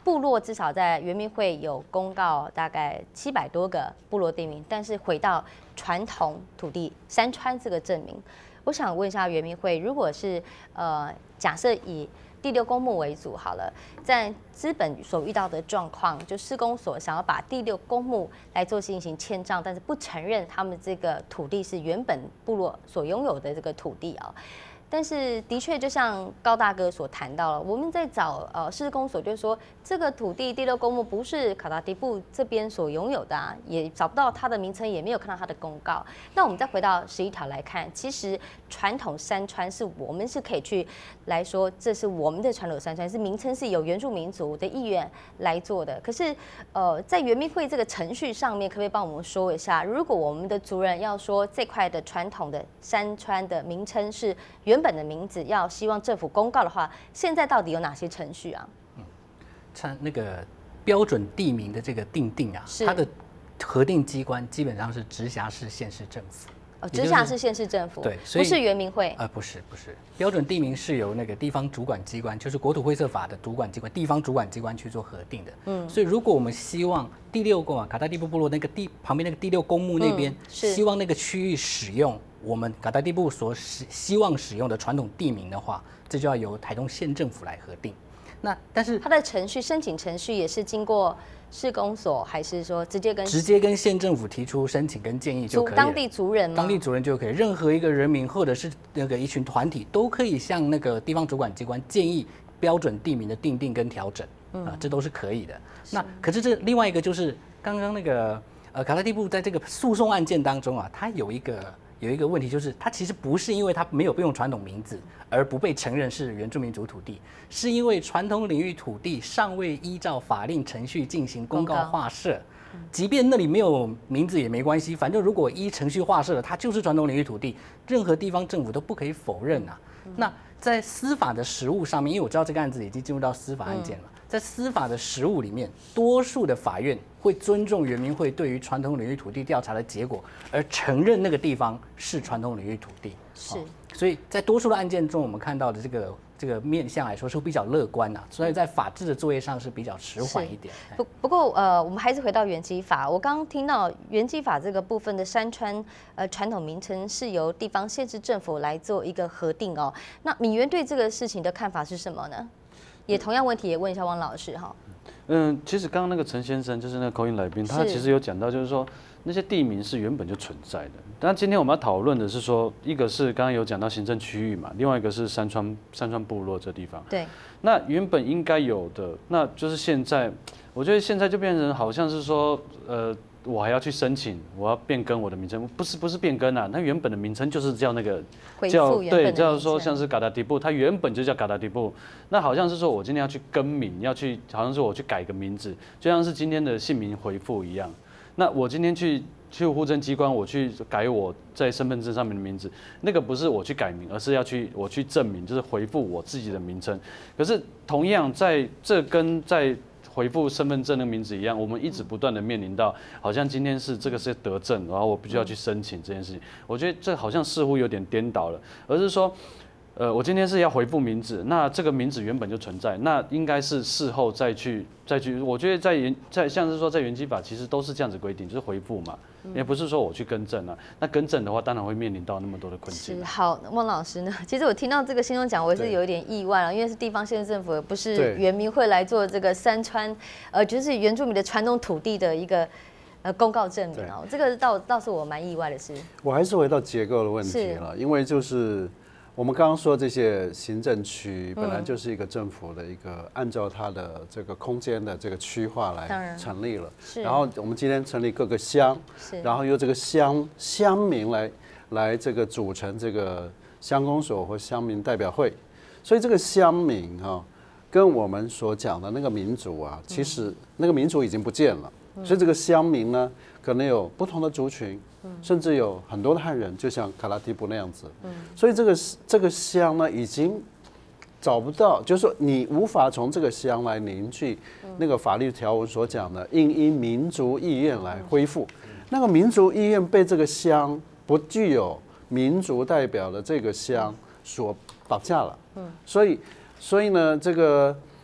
部落至少在原民会有公告大概七百多个部落地名，但是回到传统土地山川这个证明，我想问一下原民会，如果是呃假设以第六公墓为主好了，在资本所遇到的状况，就施工所想要把第六公墓来做进行迁葬，但是不承认他们这个土地是原本部落所拥有的这个土地啊。但是的确，就像高大哥所谈到了，我们在找呃施工所，就是说这个土地第六公墓不是卡达迪布这边所拥有的啊，也找不到它的名称，也没有看到它的公告。那我们再回到十一条来看，其实传统山川是我们是可以去来说，这是我们的传统山川，是名称是由原住民族的意愿来做的。可是呃，在原民会这个程序上面，可不可以帮我们说一下，如果我们的族人要说这块的传统的山川的名称是原原本的名字要希望政府公告的话，现在到底有哪些程序啊？嗯， 像那个标准地名的这个定定啊，它的核定机关基本上是直辖市县市政府。 哦，直辖市县市政府， 对， 不是原民会。 呃，不是不是，标准地名是由那个地方主管机关，就是国土绘社法的主管机关，地方主管机关去做核定的。嗯，所以如果我们希望第六公啊卡达地布部落那个地旁边那个第六公墓那边，嗯、希望那个区域使用我们卡达地布所使希望使用的传统地名的话，这就要由台东县政府来核定。那但是它的程序申请程序也是经过市公所，还是说直接跟直接跟县政府提出申请跟建议就可以了？ 当地族人吗？ 当地族人就可以，任何一个人民或者是那个一群团体都可以向那个地方主管机关建议标准地名的订定跟调整，啊、呃，这都是可以的。那可是这另外一个就是刚刚那个呃卡达地布在这个诉讼案件当中啊，它有一个。有一个问题就是，它其实不是因为它没有用传统名字而不被承认是原住民族土地，是因为传统领域土地尚未依照法令程序进行公告划设，即便那里没有名字也没关系，反正如果依程序划设了，它就是传统领域土地，任何地方政府都不可以否认啊。那在司法的实务上面，因为我知道这个案子已经进入到司法案件了。在司法的实务里面，多数的法院会尊重原民会对于传统领域土地调查的结果，而承认那个地方是传统领域土地。 是， 所以在多数的案件中，我们看到的这个这个面向来说是比较乐观呐、啊，所以在法治的作业上是比较迟缓一点。 不不过呃，我们还是回到原基法。我刚刚听到原基法这个部分的山川呃传统名称是由地方县市政府来做一个核定哦。那闽原对这个事情的看法是什么呢？也同样问题也问一下汪老师哈。 嗯，其实刚刚那个陈先生就是那个口音来宾，他其实有讲到，就是说那些地名是原本就存在的。但今天我们要讨论的是说，一个是刚刚有讲到行政区域嘛，另外一个是山川山川部落这地方。 对。 那原本应该有的，那就是现在，我觉得现在就变成好像是说，呃。我还要去申请，我要变更我的名称，不是不是变更啊，它原本的名称就是叫那个叫对，叫说像是嘎达迪布，它原本就叫嘎达迪布，那好像是说我今天要去更名，要去好像是我去改个名字，就像是今天的姓名回复一样。那我今天去去户政机关，我去改我在身份证上面的名字，那个不是我去改名，而是要去我去证明，就是回复我自己的名称。可是同样在这跟在回复身份证的名字一样，我们一直不断的面临到，好像今天是这个是得证，然后我必须要去申请这件事情。我觉得这好像似乎有点颠倒了，而是说，呃，我今天是要回复名字，那这个名字原本就存在，那应该是事后再去再去。我觉得在原在像是说在原基法其实都是这样子规定，就是回复嘛，也不是说我去更正啊。那更正的话，当然会面临到那么多的困境。 好，汪老师呢？其实我听到这个新闻讲，我是有一点意外了，因为是地方县政府，不是原民会来做这个山川，呃，就是原住民的传统土地的一个呃公告证明哦。这个倒倒是我蛮意外的是。 我还是回到结构的问题了，因为就是我们刚刚说这些行政区本来就是一个政府的一个按照它的这个空间的这个区划来成立了，然后我们今天成立各个乡，然后由这个乡乡民来来这个组成这个乡公所或乡民代表会，所以这个乡民哈跟我们所讲的那个民族啊，其实那个民族已经不见了，所以这个乡民呢可能有不同的族群。甚至有很多的汉人，就像卡拉提布那样子，所以这个这个乡呢，已经找不到，就是说你无法从这个乡来凝聚那个法律条文所讲的应依民族意愿来恢复。那个民族意愿被这个乡不具有民族代表的这个乡所绑架了。所以，所以呢，这个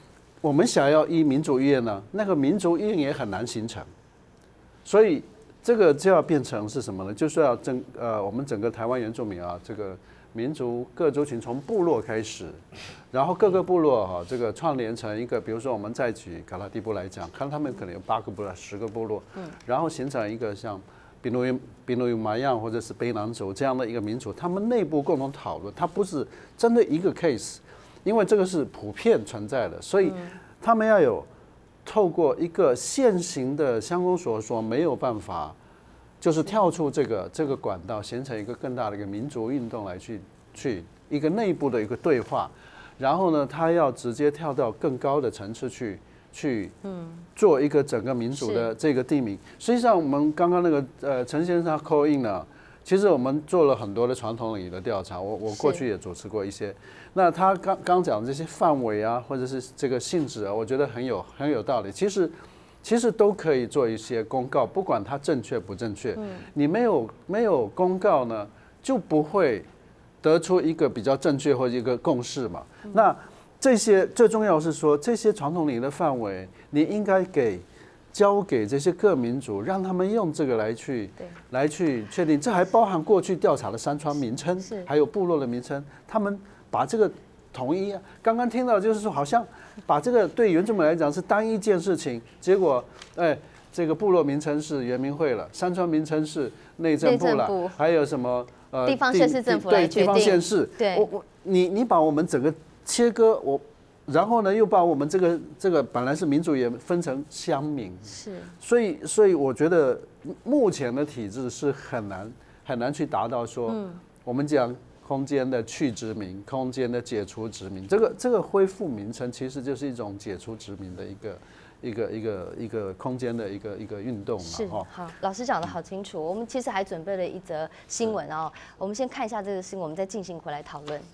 我们想要依民族意愿呢，那个民族意愿也很难形成，所以这个就要变成是什么呢？就是要整呃我们整个台湾原住民啊，这个民族各族群从部落开始，然后各个部落哈、啊，这个串联成一个，比如说我们再举卡拉地部来讲，看他们可能有八个部落、十个部落，嗯，然后形成一个像比努伊比努伊玛样或者是卑南族这样的一个民族，他们内部共同讨论，它不是针对一个 case。因为这个是普遍存在的，所以他们要有透过一个现行的乡公所所没有办法，就是跳出这个这个管道，形成一个更大的一个民族运动来去去一个内部的一个对话，然后呢，他要直接跳到更高的层次去去做一个整个民族的这个地名。实际上，我们刚刚那个呃陈先生 call in 呢。其实我们做了很多的传统领域的调查，我我过去也主持过一些。那他刚刚讲的这些范围啊，或者是这个性质啊，我觉得很有很有道理。其实其实都可以做一些公告，不管它正确不正确。你没有没有公告呢，就不会得出一个比较正确或者一个共识嘛。那这些最重要是说，这些传统领域的范围，你应该给。交给这些各民族，让他们用这个来去来去确定，这还包含过去调查的山川名称，还有部落的名称，他们把这个统一啊。刚刚听到就是说，好像把这个对原住民来讲是单一件事情，结果哎，这个部落名称是原民会了，山川名称是内政部了，还有什么呃地方县市政府来决定， 对地方县市， 对， 我我你你把我们整个切割我。然后呢，又把我们这个这个本来是民族也分成乡民， 是， 所以所以我觉得目前的体制是很难很难去达到说，嗯、我们讲空间的去殖民，空间的解除殖民，这个这个恢复名称其实就是一种解除殖民的一个一个一个一个空间的一个一个运动嘛。 是，好，老师讲得好清楚。我们其实还准备了一则新闻哦，我们先看一下这个新闻，我们再进行回来讨论。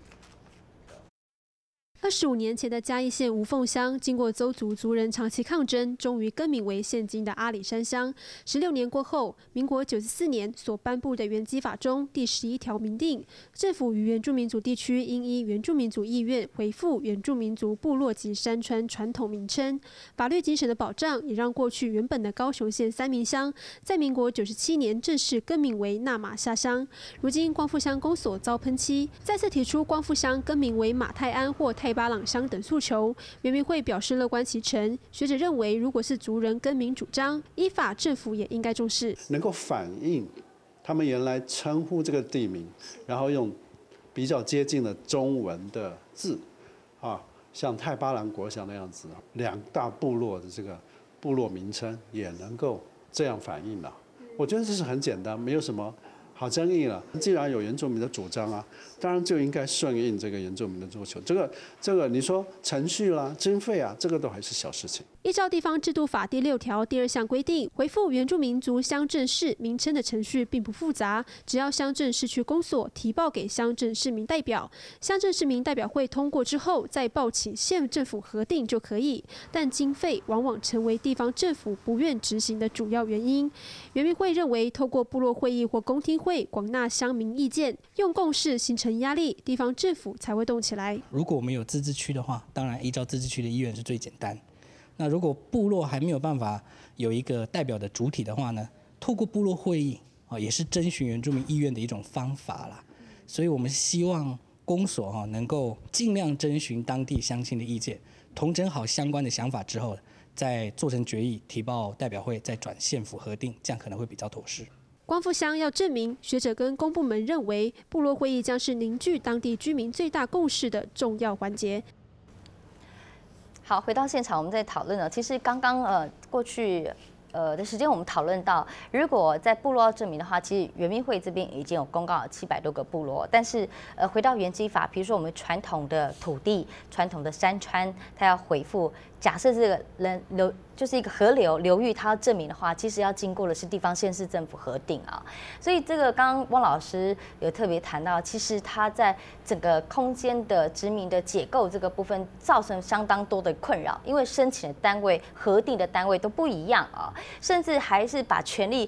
二十五年前的嘉义县无缝乡，经过邹族族人长期抗争，终于更名为现今的阿里山乡。十六年过后，民国九十四年所颁布的原基法中第十一条明定，政府与原住民族地区应依原住民族意愿回复原住民族部落及山川传统名称。法律精神的保障，也让过去原本的高雄县三民乡，在民国九十七年正式更名为那玛夏乡。如今光复乡公所遭喷漆，再次提出光复乡更名为马泰安或泰巴朗乡等诉求，原民会表示乐观其成。学者认为，如果是族人更名主张，依法政府也应该重视， 能够反映他们原来称呼这个地名，然后用比较接近的中文的字，啊，像泰巴朗国小那样子，两大部落的这个部落名称也能够这样反映了。我觉得这是很简单，没有什么好争议了。既然有原住民的主张啊，当然就应该顺应这个原住民的诉求。这个这个，你说程序啦、经费啊，这个都还是小事情。 依照地方制度法第六条第二项规定，回复原住民族乡镇市名称的程序并不复杂，只要乡镇市区公所提报给乡镇市民代表，乡镇市民代表会通过之后，再报请县政府核定就可以。但经费往往成为地方政府不愿执行的主要原因。原民会认为，透过部落会议或公听会广纳乡民意见，用共识形成压力，地方政府才会动起来。 如果我们有自治区的话，当然依照自治区的意愿是最简单。那如果部落还没有办法有一个代表的主体的话呢，透过部落会议啊，也是征询原住民意愿的一种方法啦。所以我们希望公所哈能够尽量征询当地乡亲的意见，统整好相关的想法之后，再做成决议提报代表会，再转县府核定，这样可能会比较妥适。 光复乡要证明，学者跟公部门认为，部落会议将是凝聚当地居民最大共识的重要环节。 好，回到现场，我们在讨论了。其实刚刚呃过去呃的时间，我们讨论到，如果在部落要证明的话，其实原民会这边已经有公告了七百多个部落。但是呃回到原基法，比如说我们传统的土地、传统的山川，它要回复。假设这个人流就是一个河流流域，它要证明的话，其实要经过的是地方县市政府核定啊。所以这个刚刚汪老师有特别谈到，其实它在整个空间的殖民的结构这个部分造成相当多的困扰，因为申请的单位、核定的单位都不一样啊，甚至还是把权力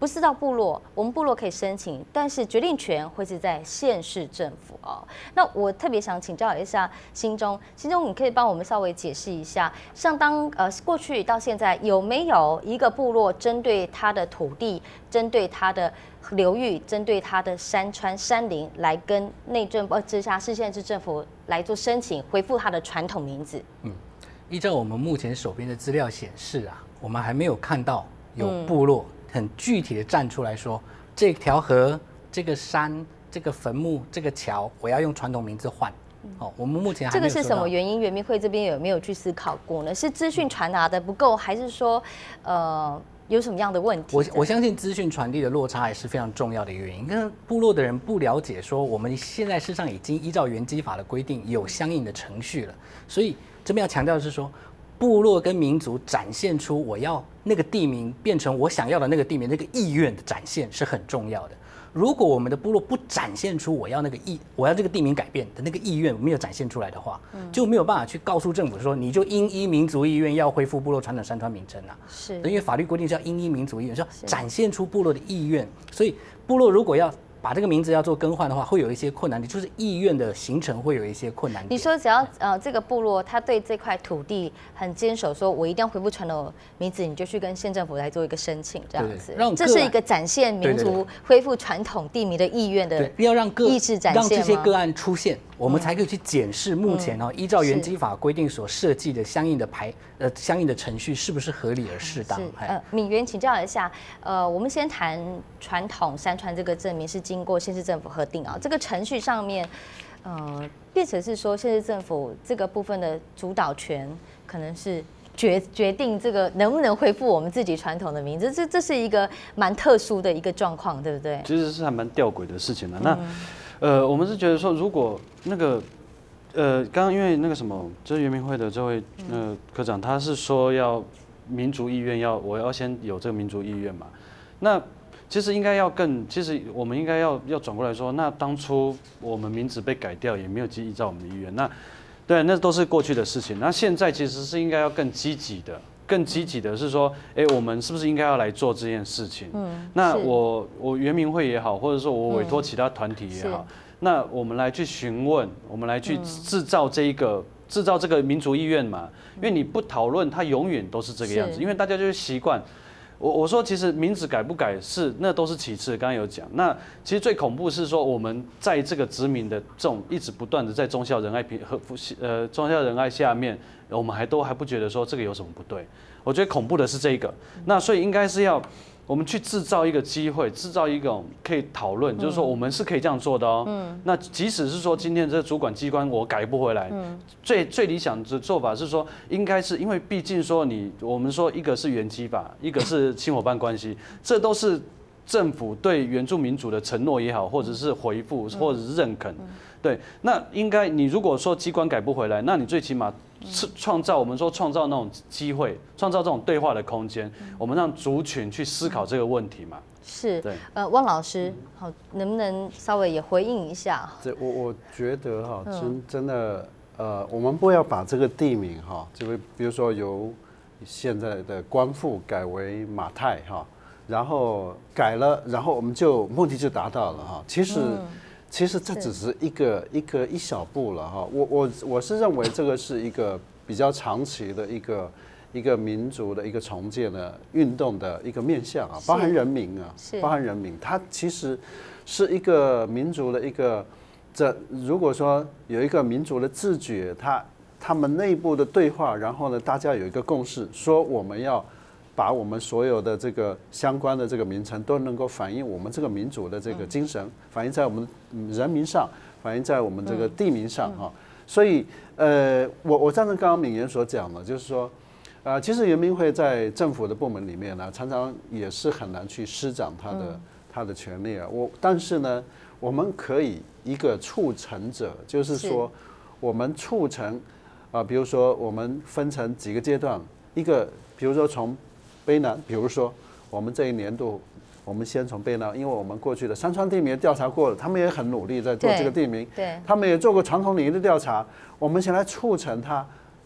不是到部落，我们部落可以申请，但是决定权会是在县市政府哦。那我特别想请教一下心中，心中你可以帮我们稍微解释一下，像当呃过去到现在有没有一个部落针对它的土地、针对它的流域、针对它的山川山林来跟内政呃直辖市县市政府来做申请，恢复它的传统名字？ 嗯，依照我们目前手边的资料显示啊，我们还没有看到有部落很具体的站出来说，嗯、这条河、这个山、这个坟墓、这个桥，我要用传统名字换。哦，我们目前还没有这个是什么原因？原民会这边有没有去思考过呢？是资讯传达的不够，还是说呃有什么样的问题？ 我我相信资讯传递的落差也是非常重要的一个原因。跟部落的人不了解说，我们现在事实上已经依照原基法的规定有相应的程序了，所以这边要强调的是说，部落跟民族展现出我要那个地名变成我想要的那个地名那个意愿的展现是很重要的。如果我们的部落不展现出我要那个意，我要这个地名改变的那个意愿没有展现出来的话，嗯、就没有办法去告诉政府说，你就因依民族意愿要恢复部落传统山川名称啊。 是， 因为法律规定是要因依民族意愿，是要展现出部落的意愿。所以部落如果要把这个名字要做更换的话，会有一些困难点，就是意愿的形成会有一些困难点。 你说只要呃这个部落他对这块土地很坚守，说我一定要恢复传统名字，你就去跟县政府来做一个申请，这样子。 对对， 这是一个展现民族恢复传统地名的意愿的， 对，要让各意志展现吗？ 让这些个案出现，我们才可以去检视目前哦、嗯、依照原基法规定所设计的相应的排呃相应的程序是不是合理而适当。 呃，敏媛请教一下，呃，我们先谈传统山川这个证明是经过县市政府核定啊，这个程序上面，呃，变成是说县市政府这个部分的主导权可能是决决定这个能不能恢复我们自己传统的名字，这这是一个蛮特殊的一个状况，对不对？ 其实是还蛮吊诡的事情的。那、嗯、呃，我们是觉得说，如果那个呃，刚刚因为那个什么，就是原民会的这位呃科长，他是说要民族意愿要，我要先有这个民族意愿嘛，那。其实应该要更，其实我们应该要要转过来说，那当初我们名字被改掉，也没有依照我们的意愿，那对，那都是过去的事情。那现在其实是应该要更积极的，更积极的是说，哎，我们是不是应该要来做这件事情？嗯，那我我原民会也好，或者说我委托其他团体也好，嗯、那我们来去询问，我们来去制造这一个。制造这个民族意愿嘛，因为你不讨论，它永远都是这个样子，因为大家就是习惯。我我说，其实名字改不改是那都是其次，刚刚有讲。那其实最恐怖是说，我们在这个殖民的这种一直不断的在忠孝仁爱平和呃忠孝仁爱下面，我们还都还不觉得说这个有什么不对。我觉得恐怖的是这个，那所以应该是要我们去制造一个机会，制造一种可以讨论，就是说我们是可以这样做的哦。嗯。那即使是说今天这个主管机关我改不回来，嗯，最最理想的做法是说，应该是因为毕竟说你我们说一个是原基法，一个是亲伙伴关系，这都是政府对原住民族的承诺也好，或者是回复，或者是认肯。嗯、对，那应该你如果说机关改不回来，那你最起码。创造我们说创造那种机会，创造这种对话的空间，我们让族群去思考这个问题嘛。 是，对，呃，汪老师，好，能不能稍微也回应一下？ 这我我觉得哈，真真的，呃，我们不要把这个地名哈，这个比如说由现在的官复改为马太哈，然后改了，然后我们就目的就达到了哈。其实。嗯其实这只是一个一个一小步了哈，我我我是认为这个是一个比较长期的一个一个民族的一个重建的运动的一个面向啊，包含人民啊，包含人民，它其实是一个民族的一个，这如果说有一个民族的自觉，他他们内部的对话，然后呢，大家有一个共识，说我们要。把我们所有的这个相关的这个名称都能够反映我们这个民族的这个精神，反映在我们人民上，反映在我们这个地名上哈。所以呃，我我赞成刚刚敏媛所讲的，就是说，呃，其实原民会在政府的部门里面呢，常常也是很难去施展他的他的权利啊。我但是呢，我们可以一个促成者，就是说，我们促成啊，比如说我们分成几个阶段，一个比如说从卑南，比如说我们这一年度，我们先从卑南，因为我们过去的山川地名调查过了，他们也很努力在做这个地名， 对， 他们也做过传统领域的调查，我们先来促成它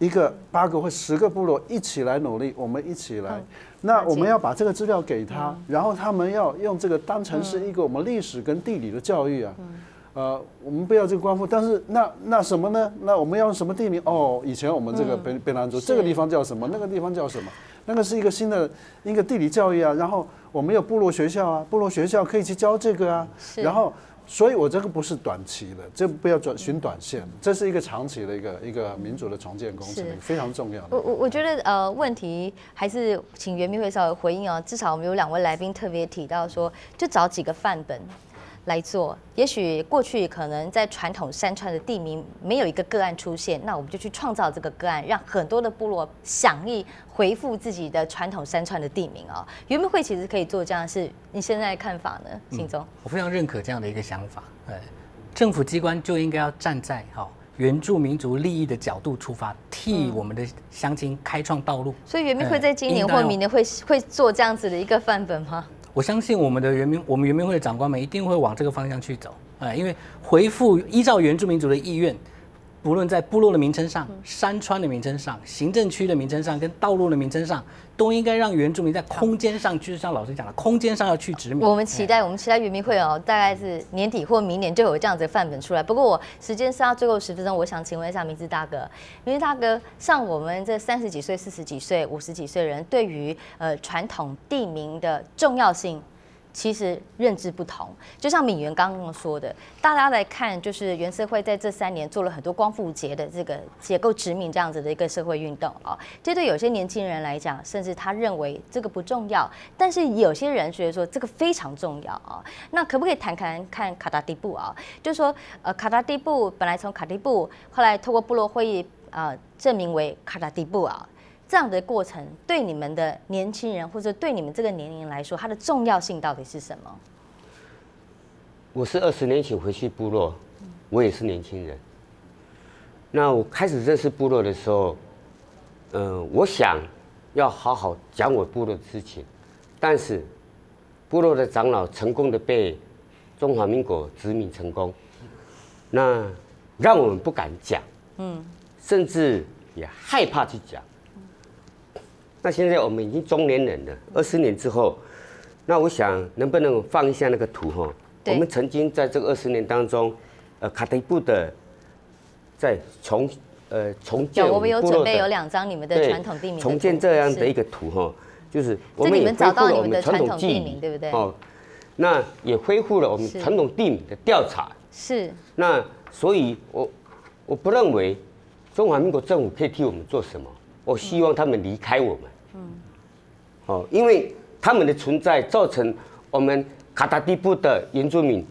一个、八个或十个部落一起来努力，我们一起来。那我们要把这个资料给他，然后他们要用这个当成是一个我们历史跟地理的教育啊。呃，我们不要这个光复，但是那那什么呢？那我们要用什么地名？哦，以前我们这个贝贝兰族这个地方叫什么？那个地方叫什么？那个是一个新的一个地理教育啊。然后我们有部落学校啊，部落学校可以去教这个啊。然后，所以我这个不是短期的，这不要转寻短线，这是一个长期的一个一个民主的重建工程，非常重要的。 我我我觉得呃，问题还是请原民会稍微回应哦。至少我们有两位来宾特别提到说，就找几个范本来做，也许过去可能在传统山川的地名没有一个个案出现，那我们就去创造这个个案，让很多的部落响应回复自己的传统山川的地名啊、哦。原民会其实可以做这样的事，你现在的看法呢，信宗、嗯？ 我非常认可这样的一个想法，对，政府机关就应该要站在好、哦、原住民族利益的角度出发，替我们的乡亲开创道路。 所以原民会在今年或明年会会做这样子的一个范本吗？ 我相信我们的原民，我们原民会的长官们一定会往这个方向去走，呃，因为回复依照原住民族的意愿，不论在部落的名称上、山川的名称上、行政区的名称上、跟道路的名称上，都应该让原住民在空间上，就是像老师讲的，空间上要去殖民。 我们期待，我们期待原民会哦，大概是年底或明年就有这样子的范本出来。不过我时间剩下最后十分钟，我想请问一下明志大哥，明志大哥，像我们这三十几岁、四十几岁、五十几岁的人，对于呃传统地名的重要性，其实认知不同，就像敏媛刚刚说的，大家来看，就是原社会在这三年做了很多光复节的这个结构殖民这样子的一个社会运动啊。这对有些年轻人来讲，甚至他认为这个不重要，但是有些人觉得说这个非常重要啊。那可不可以谈谈看卡达迪布啊？就是说，呃，卡达迪布本来从卡迪布，后来透过部落会议呃证明为卡达迪布啊。这样的过程对你们的年轻人或者对你们这个年龄来说，它的重要性到底是什么？ 我是二十年前回去部落，我也是年轻人。那我开始认识部落的时候，嗯、呃，我想要好好讲我部落的事情，但是部落的长老成功的被中华民国殖民成功，那让我们不敢讲，嗯，甚至也害怕去讲。那现在我们已经中年人了，二十年之后，那我想能不能放一下那个图哈？我们曾经在这个二十年当中，呃，卡迪布的在重呃重建我们有准备有两张你们的传统地名重建这样的一个图哈，就是我们也找到你们的传统地名，对不对？哦， 那也恢复了我们传统地名的调查。 是。 那所以我我不认为中华民国政府可以替我们做什么。我希望他们离开我们，嗯，哦，因为他们的存在造成我们卡达迪布的原住民，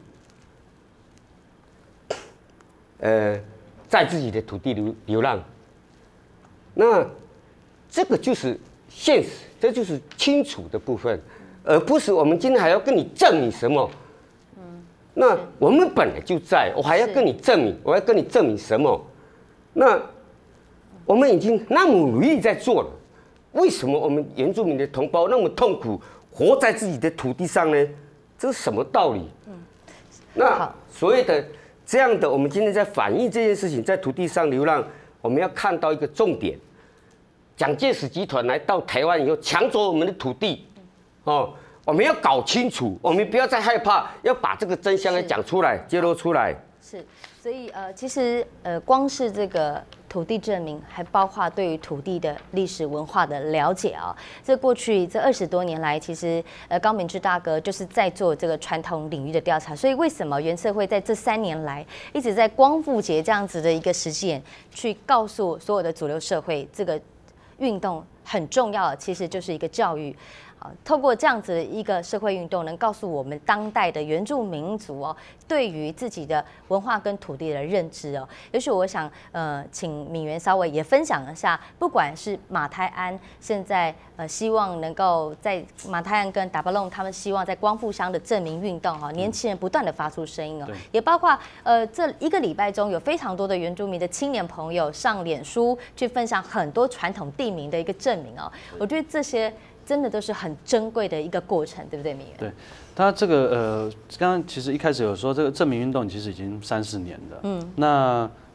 呃，在自己的土地流流浪，那这个就是现实，这就是清楚的部分，而不是我们今天还要跟你证明什么。嗯，那我们本来就在，我还要跟你证明，我要跟你证明什么？那。我们已经那么努力在做了，为什么我们原住民的同胞那么痛苦，活在自己的土地上呢？这是什么道理？嗯，那所谓的这样的，我们今天在反映这件事情，在土地上流浪，我们要看到一个重点：蒋介石集团来到台湾以后，抢走我们的土地，哦，我们要搞清楚，我们不要再害怕，要把这个真相来讲出来，揭露出来。 是，所以呃，其实呃，光是这个。土地证明，还包括对于土地的历史文化的了解啊。这过去这二十多年来，其实呃高明志大哥就是在做这个传统领域的调查。所以为什么原社会在这三年来一直在光复节这样子的一个时间，去告诉所有的主流社会，这个运动很重要，其实就是一个教育。啊，透过这样子的一个社会运动，能告诉我们当代的原住民族哦，对于自己的文化跟土地的认知哦。也许我想，呃，请敏媛稍微也分享一下，不管是马泰安现在呃希望能够在马泰安跟达巴隆他们希望在光复乡的证明运动哈，年轻人不断的发出声音哦，也包括呃这一个礼拜中有非常多的原住民的青年朋友上脸书去分享很多传统地名的一个证明哦，我觉得这些。真的都是很珍贵的一个过程，对不对，敏媛？ 对，他这个呃，刚刚其实一开始有说这个证明运动其实已经三十年了，嗯，那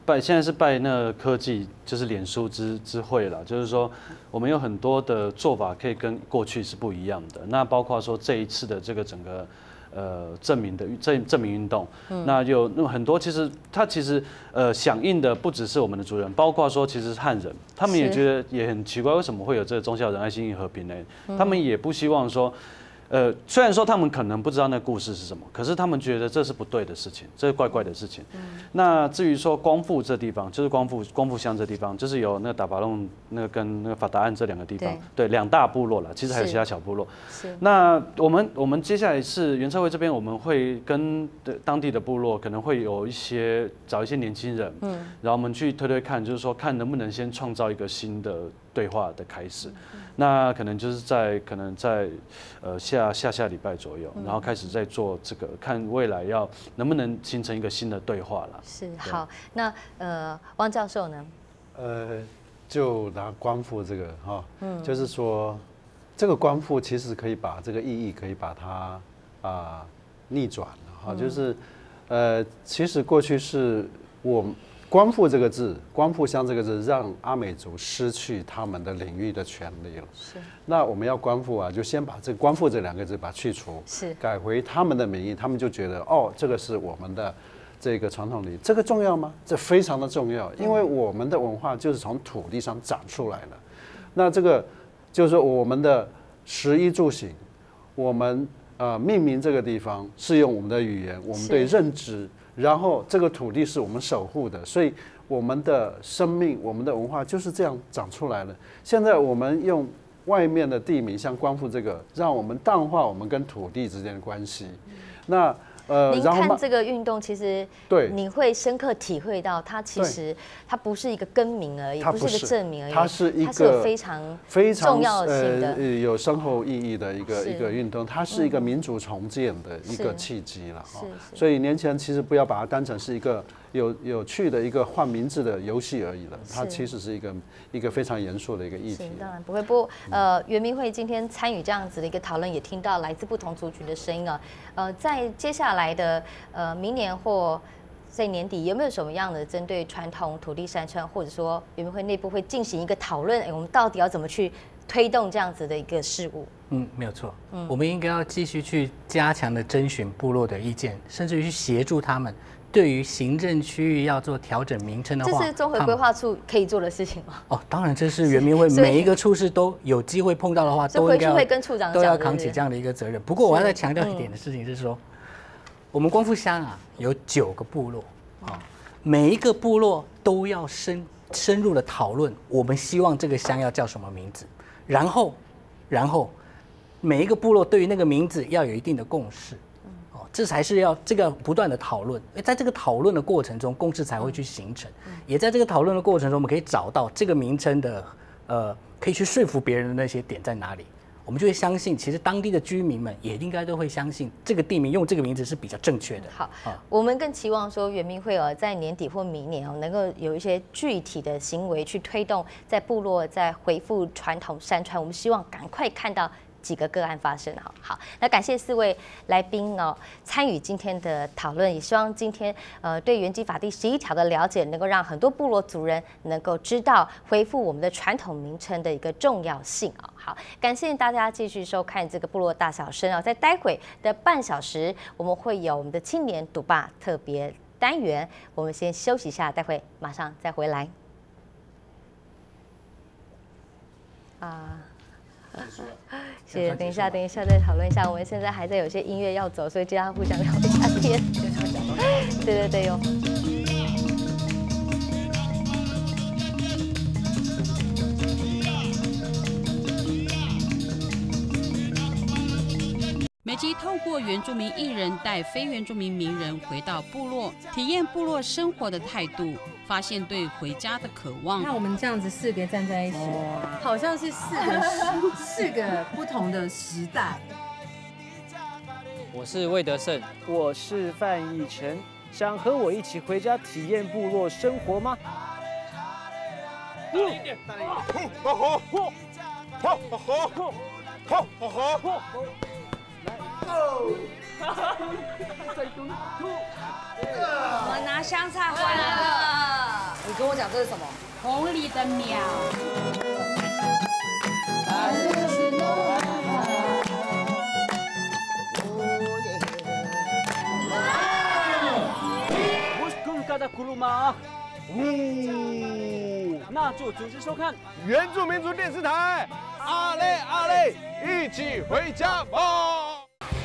拜现在是拜那科技，就是脸书之之会啦，就是说我们有很多的做法可以跟过去是不一样的。那包括说这一次的这个整个呃证明的证证明运动，嗯、那有那很多其实它其实呃响应的不只是我们的族人，包括说其实是汉人，他们也觉得也很奇怪，为什么会有这个忠孝仁爱信义和平呢？嗯、他们也不希望说。呃，虽然说他们可能不知道那个故事是什么，可是他们觉得这是不对的事情，这是怪怪的事情。嗯、那至于说光复这地方，就是光复光复乡这地方，就是有那个打巴弄那个跟那个法达岸这两个地方，对两大部落啦，其实还有其他小部落。是。那我们我们接下来是原社会这边，我们会跟当地的部落可能会有一些找一些年轻人，嗯，然后我们去推推看，就是说看能不能先创造一个新的对话的开始。嗯、那可能就是在可能在呃下下下礼拜左右，然后开始在做这个，看未来要能不能形成一个新的对话了。 是好，那呃汪教授呢？ 呃，就拿光复这个哈，嗯，就是说这个光复其实可以把这个意义可以把它啊、呃、逆转了哈，嗯、就是呃其实过去是我。光复这个字，光复乡这个字，让阿美族失去他们的领域的权利了。是。那我们要光复啊，就先把这个“光复”这两个字把它去除，是改回他们的名义，他们就觉得哦，这个是我们的这个传统礼仪，这个重要吗？这非常的重要，因为我们的文化就是从土地上长出来的。那这个就是说我们的食衣住行，我们呃命名这个地方是用我们的语言，我们对认知。然后这个土地是我们守护的，所以我们的生命、我们的文化就是这样长出来的。现在我们用外面的地名，像光复这个，让我们淡化我们跟土地之间的关系。那呃， 您看这个运动，其实对， 你会深刻体会到，它其实它不是一个更名而已，不是一个证明而已， 它是一个非常非常重要性的、 呃、有深厚意义的一个一个运动，它是一个民族重建的一个契机了哈。所以年轻人其实不要把它当成是一个有有趣的一个换名字的游戏而已了，它其实是一个一个非常严肃的一个议题。 当然不会，不过呃，原民会今天参与这样子的一个讨论，也听到来自不同族群的声音啊。呃，在接下来的呃明年或在年底，有没有什么样的针对传统土地山川，或者说原民会内部会进行一个讨论？哎，我们到底要怎么去推动这样子的一个事物？ 嗯，没有错。嗯，我们应该要继续去加强的征询部落的意见，甚至于去协助他们。对于行政区域要做调整名称的话， 这是综合规划处可以做的事情吗？ 哦，当然，这是原民会每一个处室都有机会碰到的话，都应该会跟处长都要扛起这样的一个责任。不过我要再强调一点的事情是说，我们光复乡啊有九个部落啊，每一个部落都要深深入的讨论，我们希望这个乡要叫什么名字，然后，然后每一个部落对于那个名字要有一定的共识。这才是要这个不断的讨论，在这个讨论的过程中，共识才会去形成。也在这个讨论的过程中，我们可以找到这个名称的呃，可以去说服别人的那些点在哪里。我们就会相信，其实当地的居民们也应该都会相信，这个地名用这个名字是比较正确的。 好，啊、我们更期望说，原民会哦，在年底或明年哦，能够有一些具体的行为去推动，在部落在恢复传统山川。我们希望赶快看到几个个案发生。好，好，那感谢四位来宾哦参与今天的讨论，也希望今天呃对原基法第十一条的了解，能够让很多部落族人能够知道恢复我们的传统名称的一个重要性啊。好，感谢大家继续收看这个部落大小声啊，在待会的半小时，我们会有我们的青年赌霸特别单元，我们先休息一下，待会马上再回来。啊。谢谢，等一下，等一下再讨论一下。我们现在还在有些音乐要走，所以就要互相聊一下天。对对对哟。 每集透过原住民艺人带非原住民名人回到部落，体验部落生活的态度，发现对回家的渴望。 那我们这样子四个站在一起，好像是四个四个不同的时代。 我是魏德胜， 我是范逸臣，想和我一起回家体验部落生活吗？大力一点，大力一点。好好好，好好好，好好好。 我拿香菜回来了。 你跟我讲这是什么？ 红梨的鸟。 的库鲁马，呜，那就准时收看原住民族电视台，阿累阿累，一起回家吧。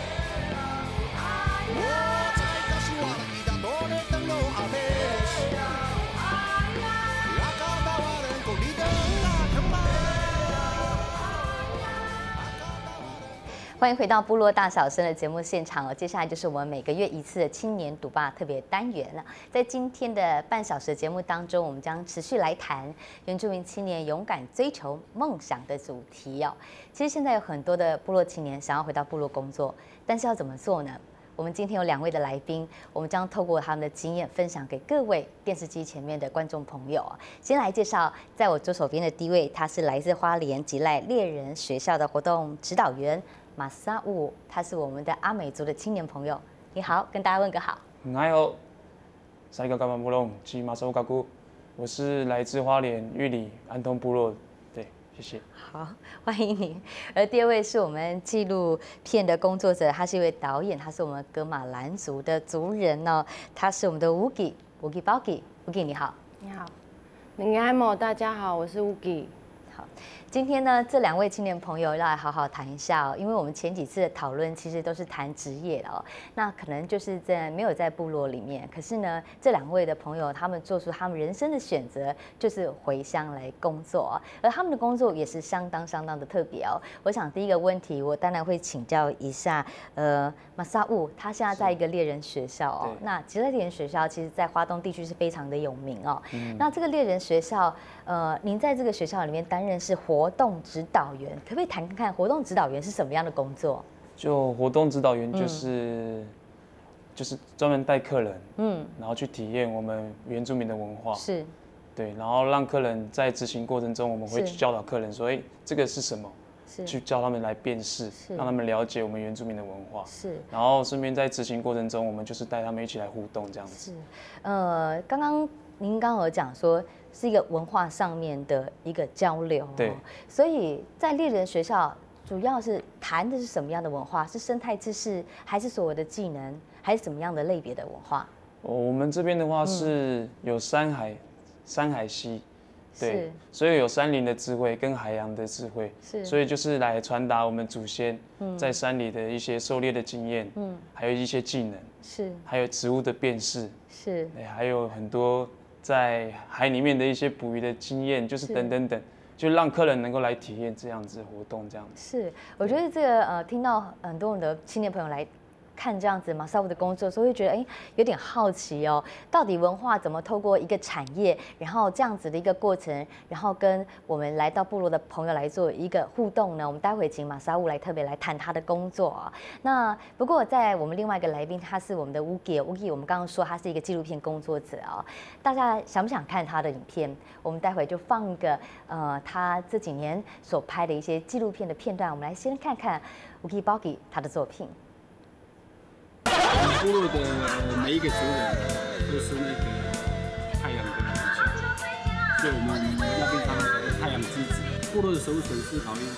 欢迎回到部落大小声的节目现场哦，接下来就是我们每个月一次的青年读吧特别单元了。在今天的半小时的节目当中，我们将持续来谈原住民青年勇敢追求梦想的主题哦。其实现在有很多的部落青年想要回到部落工作，但是要怎么做呢？我们今天有两位的来宾，我们将透过他们的经验分享给各位电视机前面的观众朋友。先来介绍，在我左手边的第一位，他是来自花莲吉赖猎人学校的活动指导员马萨乌，他是我们的阿美族的青年朋友。你好，跟大家问个好。 你好，塞个干嘛布隆吉马萨乌嘎古，我是来自花莲玉里安东部落。对，谢谢。 好，欢迎你。而第二位是我们纪录片的工作者，他是一位导演，他是我们噶玛兰族的族人哦，他是我们的乌吉乌吉包吉乌吉，你好。 你好，你好，大家好，我是乌吉。 好。今天呢，这两位青年朋友要来好好谈一下哦，因为我们前几次的讨论其实都是谈职业哦，那可能就是在没有在部落里面，可是呢，这两位的朋友他们做出他们人生的选择，就是回乡来工作，而他们的工作也是相当相当的特别哦。我想第一个问题，我当然会请教一下，呃，马萨乌，他现在在一个猎人学校哦，那吉赖猎人学校其实在花东地区是非常的有名哦，嗯、那这个猎人学校，呃，您在这个学校里面担任是活活动指导员，可不可以谈看看活动指导员是什么样的工作？ 就活动指导员就是、嗯、就是专门带客人，嗯，然后去体验我们原住民的文化， 是， 对，然后让客人在执行过程中，我们会去教导客人说，哎，这个是什么？是，去教他们来辨识，让他们了解我们原住民的文化， 是， 然后顺便在执行过程中，我们就是带他们一起来互动这样子。 是，呃，刚刚您刚刚有讲说。是一个文化上面的一个交流， 对， 所以在猎人学校主要是谈的是什么样的文化？是生态知识，还是所有的技能，还是什么样的类别的文化？ 我们这边的话是有山海、嗯、山海溪，对，所以有山林的智慧跟海洋的智慧，是，所以就是来传达我们祖先在山里的一些狩猎的经验，嗯，还有一些技能， 是， 还有植物的辨识， 是， 对，还有很多。在海里面的一些捕鱼的经验，就是等等等，就让客人能够来体验这样子活动，这样子。 是，我觉得这个呃，听到很多的青年朋友来看这样子马萨乌的工作的时候，会觉得哎，有点好奇哦，到底文化怎么透过一个产业，然后这样子的一个过程，然后跟我们来到部落的朋友来做一个互动呢？我们待会请马萨乌来特别来谈他的工作啊。那不过在我们另外一个来宾，他是我们的乌吉，乌吉我们刚刚说他是一个纪录片工作者啊，大家想不想看他的影片？我们待会就放一个呃他这几年所拍的一些纪录片的片段，我们来先看看乌吉包吉他的作品。 部落的每一个族人都是那个太阳的影响，所以我们那边常常讲太阳之子。部落的首选是老鹰。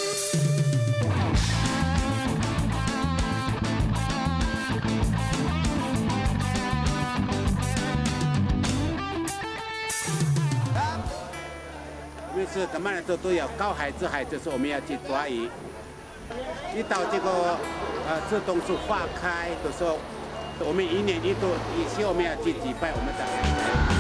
因为是怎么来说都有高海之海，就是我们要去抓鱼。一到这个呃这冬树花开的时候，我们一年一度以前我们要去祭拜我们的。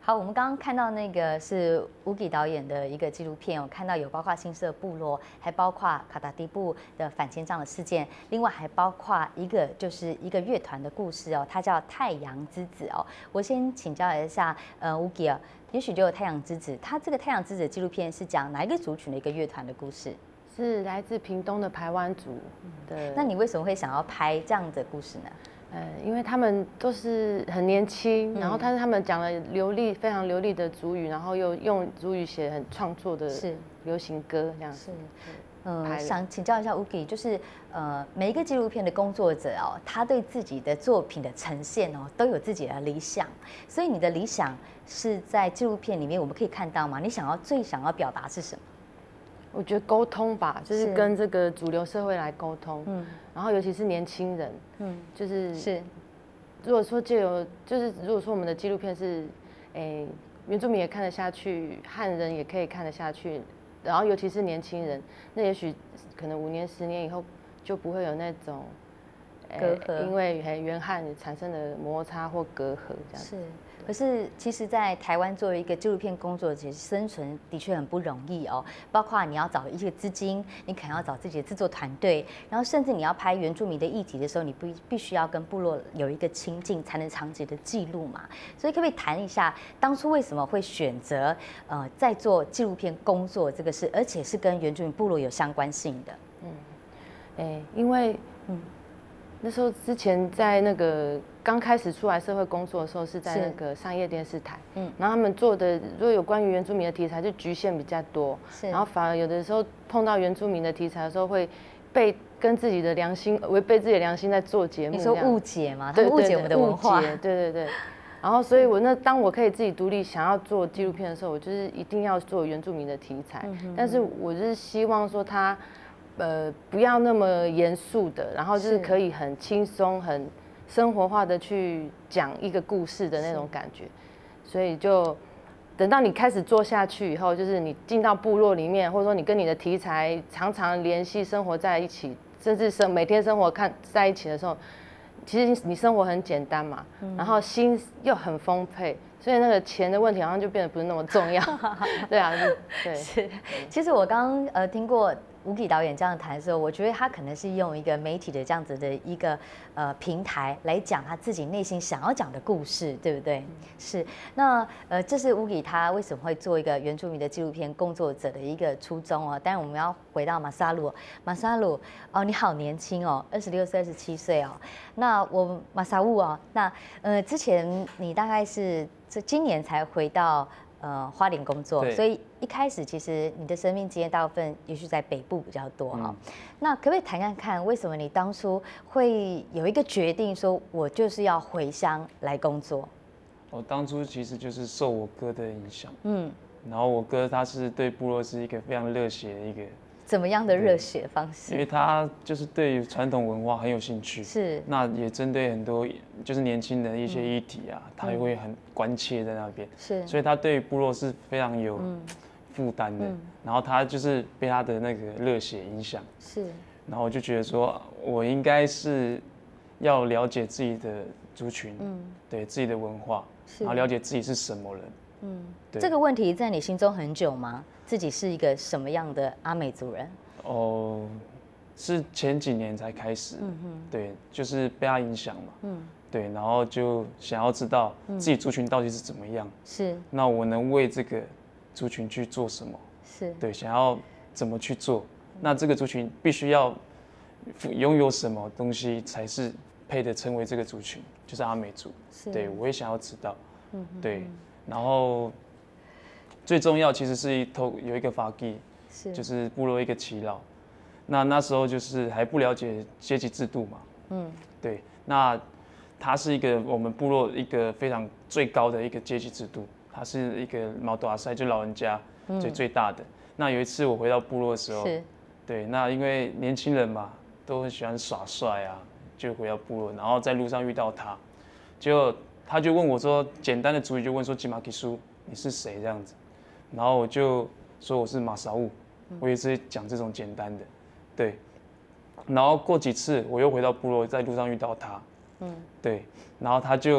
好，我们刚刚看到那个是乌吉导演的一个纪录片，我看到有包括新社部落，还包括卡达迪布的反奸诈的事件，另外还包括一个就是一个乐团的故事哦，它叫太阳之子哦。我先请教一下，呃，乌吉啊，也许就有太阳之子，它这个太阳之子纪录片是讲哪一个族群的一个乐团的故事？ 是来自屏东的排湾族的。 那你为什么会想要拍这样的故事呢？ 呃，因为他们都是很年轻，然后但是他们讲了流利、非常流利的族语，然后又用族语写很创作的流行歌这样子。 嗯，想请教一下 Uki， 就是呃，每一个纪录片的工作者哦，他对自己的作品的呈现哦，都有自己的理想。所以你的理想是在纪录片里面我们可以看到吗？你想要最想要表达是什么？ 我觉得沟通吧，就是跟这个主流社会来沟通，嗯，然后尤其是年轻人，嗯，就是是，如果说就有，就是如果说我们的纪录片是，诶，原住民也看得下去，汉人也可以看得下去，然后尤其是年轻人，那也许可能五年、十年以后就不会有那种隔阂， 因为原汉产生的摩擦或隔阂这样子。 是。可是，其实，在台湾作为一个纪录片工作者，其实生存的确很不容易哦。包括你要找一些资金，你可能要找自己的制作团队，然后甚至你要拍原住民的议题的时候，你必必须要跟部落有一个亲近，才能长期的记录嘛。所以，可不可以谈一下当初为什么会选择呃在做纪录片工作这个事，而且是跟原住民部落有相关性的？ 嗯，哎、欸，因为嗯。那时候之前在那个刚开始出来社会工作的时候，是在那个商业电视台，嗯，然后他们做的如果有关于原住民的题材就局限比较多，是，然后反而有的时候碰到原住民的题材的时候，会被跟自己的良心违背自己的良心在做节目， 你说误解嘛？他们误解我们的文化， 对对对。然后，所以我那当我可以自己独立想要做纪录片的时候，我就是一定要做原住民的题材，嗯、但是我就是希望说他。呃，不要那么严肃的，然后就是可以很轻松、很生活化的去讲一个故事的那种感觉，所以就等到你开始做下去以后，就是你进到部落里面，或者说你跟你的题材常常联系、生活在一起，甚至生每天生活看在一起的时候，其实你生活很简单嘛，嗯、然后心又很丰沛。所以那个钱的问题好像就变得不是那么重要，对啊，对。 是，其实我刚刚呃听过吴启导演这样谈的时候，我觉得他可能是用一个媒体的这样子的一个呃平台来讲他自己内心想要讲的故事，对不对？嗯、是。那呃，这是吴启他为什么会做一个原住民的纪录片工作者的一个初衷哦。当然我们要回到马萨鲁，马萨鲁哦，你好年轻哦，二十六岁、二十七岁哦。那我马萨乌哦，那呃之前你大概是。这今年才回到呃花莲工作，所以一开始其实你的生命经验大部分也许在北部比较多哈、哦。嗯、那可不可以谈看看，为什么你当初会有一个决定，说我就是要回乡来工作？ 我当初其实就是受我哥的影响，嗯，然后我哥他是对部落是一个非常热血的一个。 怎么样的热血方式？ 因为他就是对于传统文化很有兴趣，是，那也针对很多就是年轻人的一些议题啊，嗯、他也会很关切在那边，是，所以他对于部落是非常有负担的。嗯、然后他就是被他的那个热血影响，是，然后我就觉得说，我应该是要了解自己的族群，嗯，对自己的文化，然后了解自己是什么人。 嗯，这个问题在你心中很久吗？自己是一个什么样的阿美族人？ 哦，是前几年才开始，嗯哼，对，就是被他影响嘛，嗯，对，然后就想要知道自己族群到底是怎么样，是，那我能为这个族群去做什么？是，对，想要怎么去做？那这个族群必须要拥有什么东西才是配得称为这个族群？就是阿美族，对我也想要知道，嗯，对。然后最重要其实是一头有一个法纪，就是部落一个耆老。那那时候就是还不了解阶级制度嘛，嗯，对。那它是一个我们部落一个非常最高的一个阶级制度，它是一个毛多阿塞，就老人家最、嗯、最大的。那有一次我回到部落的时候，对，那因为年轻人嘛都很喜欢耍帅啊，就回到部落，然后在路上遇到他，结果。他就问我说，简单的族语就问说吉马基苏你是谁这样子，然后我就说我是马萨乌，我也是讲这种简单的，对。然后过几次我又回到部落，在路上遇到他，嗯，对，然后他就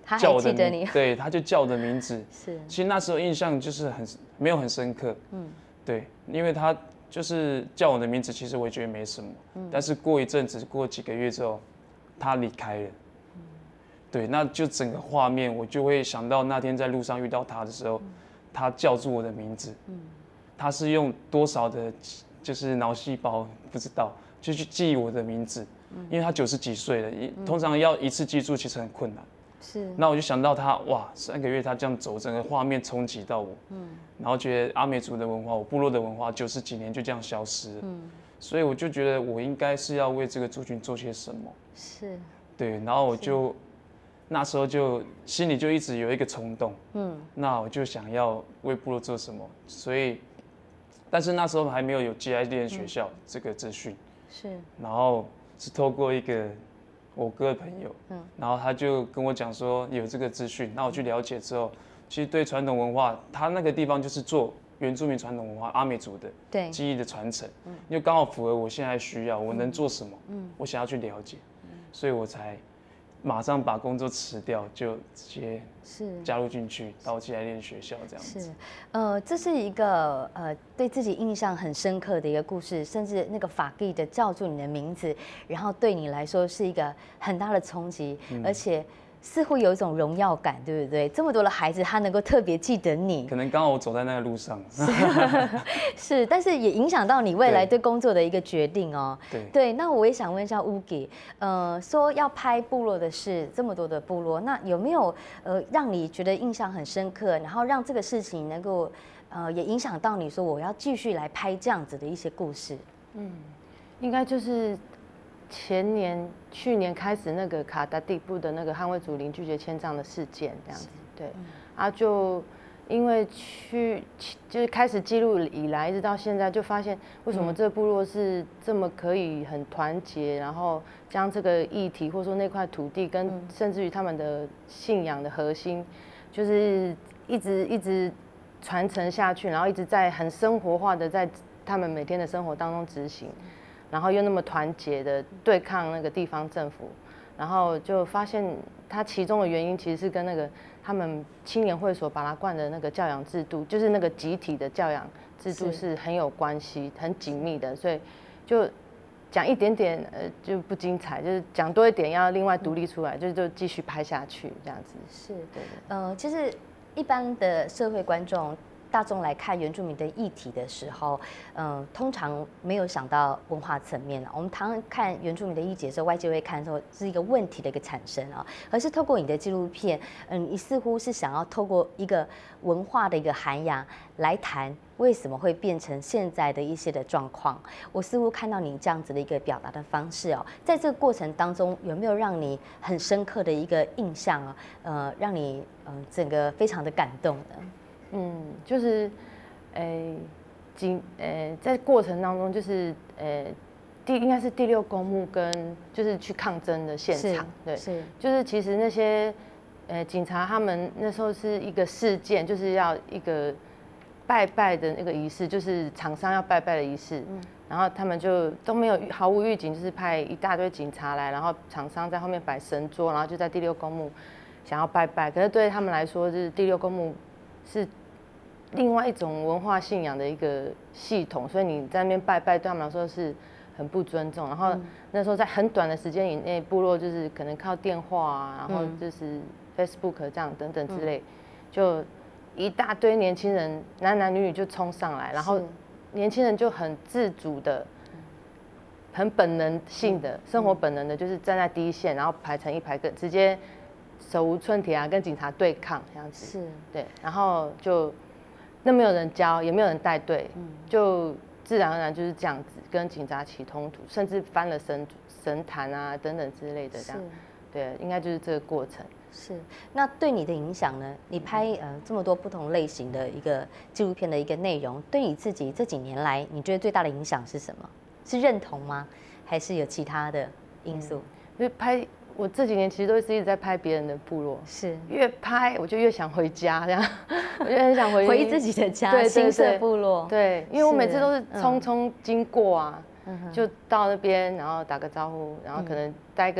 叫我的名，对，他就叫我的名字。 是， 其实那时候印象就是很没有很深刻，嗯，对，因为他就是叫我的名字，其实我也觉得没什么，嗯，但是过一阵子，过几个月之后，他离开了，嗯，对，那就整个画面我就会想到那天在路上遇到他的时候，嗯，他叫住我的名字，嗯，他是用多少的，就是脑细胞不知道，就去记我的名字。因为他九十几岁了，通常要一次记住其实很困难。 是。 那我就想到他，哇，三个月他这样走，整个画面冲击到我。嗯。然后觉得阿美族的文化，我部落的文化，九十几年就这样消失了。嗯。所以我就觉得我应该是要为这个族群做些什么。 是。 对，然后我就那时候就心里就一直有一个冲动。嗯。那我就想要为部落做什么，所以，但是那时候还没有有 G I 练学校这个资讯。 是。 然后。是透过一个我哥的朋友，嗯，然后他就跟我讲说有这个资讯，那我去了解之后，其实对传统文化，他那个地方就是做原住民传统文化阿美族的对记忆的传承，嗯，因为刚好符合我现在需要，我能做什么，嗯，我想要去了解，嗯，所以我才马上把工作辞掉，就直接是加入进去，到起来练学校这样子。 是，呃，这是一个呃对自己印象很深刻的一个故事，甚至那个法蒂的叫住你的名字，然后对你来说是一个很大的冲击，嗯，而且似乎有一种荣耀感，对不对？这么多的孩子，他能够特别记得你， 可能刚好我走在那个路上， 是，是，但是也影响到你未来对工作的一个决定哦。 对， 对，那我也想问一下乌给，呃，说要拍部落的事，这么多的部落，那有没有呃让你觉得印象很深刻，然后让这个事情能够呃也影响到你说我要继续来拍这样子的一些故事？ 嗯，应该就是。前年、去年开始那个卡达地部的那个捍卫祖灵拒绝迁葬的事件，这样子，对，嗯、啊，就因为去就是开始记录以来，一直到现在，就发现为什么这个部落是这么可以很团结，然后将这个议题或者说那块土地跟甚至于他们的信仰的核心，就是一直一直传承下去，然后一直在很生活化的在他们每天的生活当中执行。然后又那么团结的对抗那个地方政府，然后就发现它其中的原因其实是跟那个他们青年会所巴拉冠的那个教养制度，就是那个集体的教养制度是很有关系、很紧密的，所以就讲一点点呃就不精彩，就是讲多一点要另外独立出来，就就继续拍下去这样子。 是，对的。呃，其实一般的社会观众。大众来看原住民的议题的时候，嗯、呃，通常没有想到文化层面啊。我们常常看原住民的议题的时候，外界会看说是一个问题的一个产生啊，而是透过你的纪录片，嗯，你似乎是想要透过一个文化的一个涵养来谈为什么会变成现在的一些的状况。我似乎看到你这样子的一个表达的方式哦，在这个过程当中，有没有让你很深刻的一个印象啊？呃，让你嗯、呃、整个非常的感动的。 嗯，就是，诶、欸，经诶、欸，在过程当中，就是诶、欸，第应该是第六公墓跟就是去抗争的现场，对，是，就是其实那些诶、欸、警察他们那时候是一个事件，就是要一个拜拜的那个仪式，就是厂商要拜拜的仪式，嗯，然后他们就都没有毫无预警，就是派一大堆警察来，然后厂商在后面摆神桌，然后就在第六公墓想要拜拜，可是对他们来说，就是第六公墓是另外一种文化信仰的一个系统，所以你在那边拜拜，对他们来说是很不尊重。然后那时候在很短的时间以内，部落就是可能靠电话啊，然后就是 Facebook 这样等等之类，就一大堆年轻人，男男女女就冲上来，然后年轻人就很自主的、很本能性的、生活本能的，就是站在第一线，然后排成一排，跟直接手无寸铁啊，跟警察对抗这样子。是，对，然后就。那没有人教，也没有人带队，嗯、就自然而然就是这样子跟警察起冲突，甚至翻了神神坛啊等等之类的这样，对，应该就是这个过程。 是，那对你的影响呢？你拍呃这么多不同类型的一个纪录片的一个内容，对你自己这几年来，你觉得最大的影响是什么？是认同吗？还是有其他的因素？ 因为拍。我这几年其实都是一直在拍别人的部落， 是越拍我就越想回家，这样我就很想回回自己的家，对新社部落。 对，因为我每次都是匆匆经过啊，嗯、就到那边，然后打个招呼，然后可能待个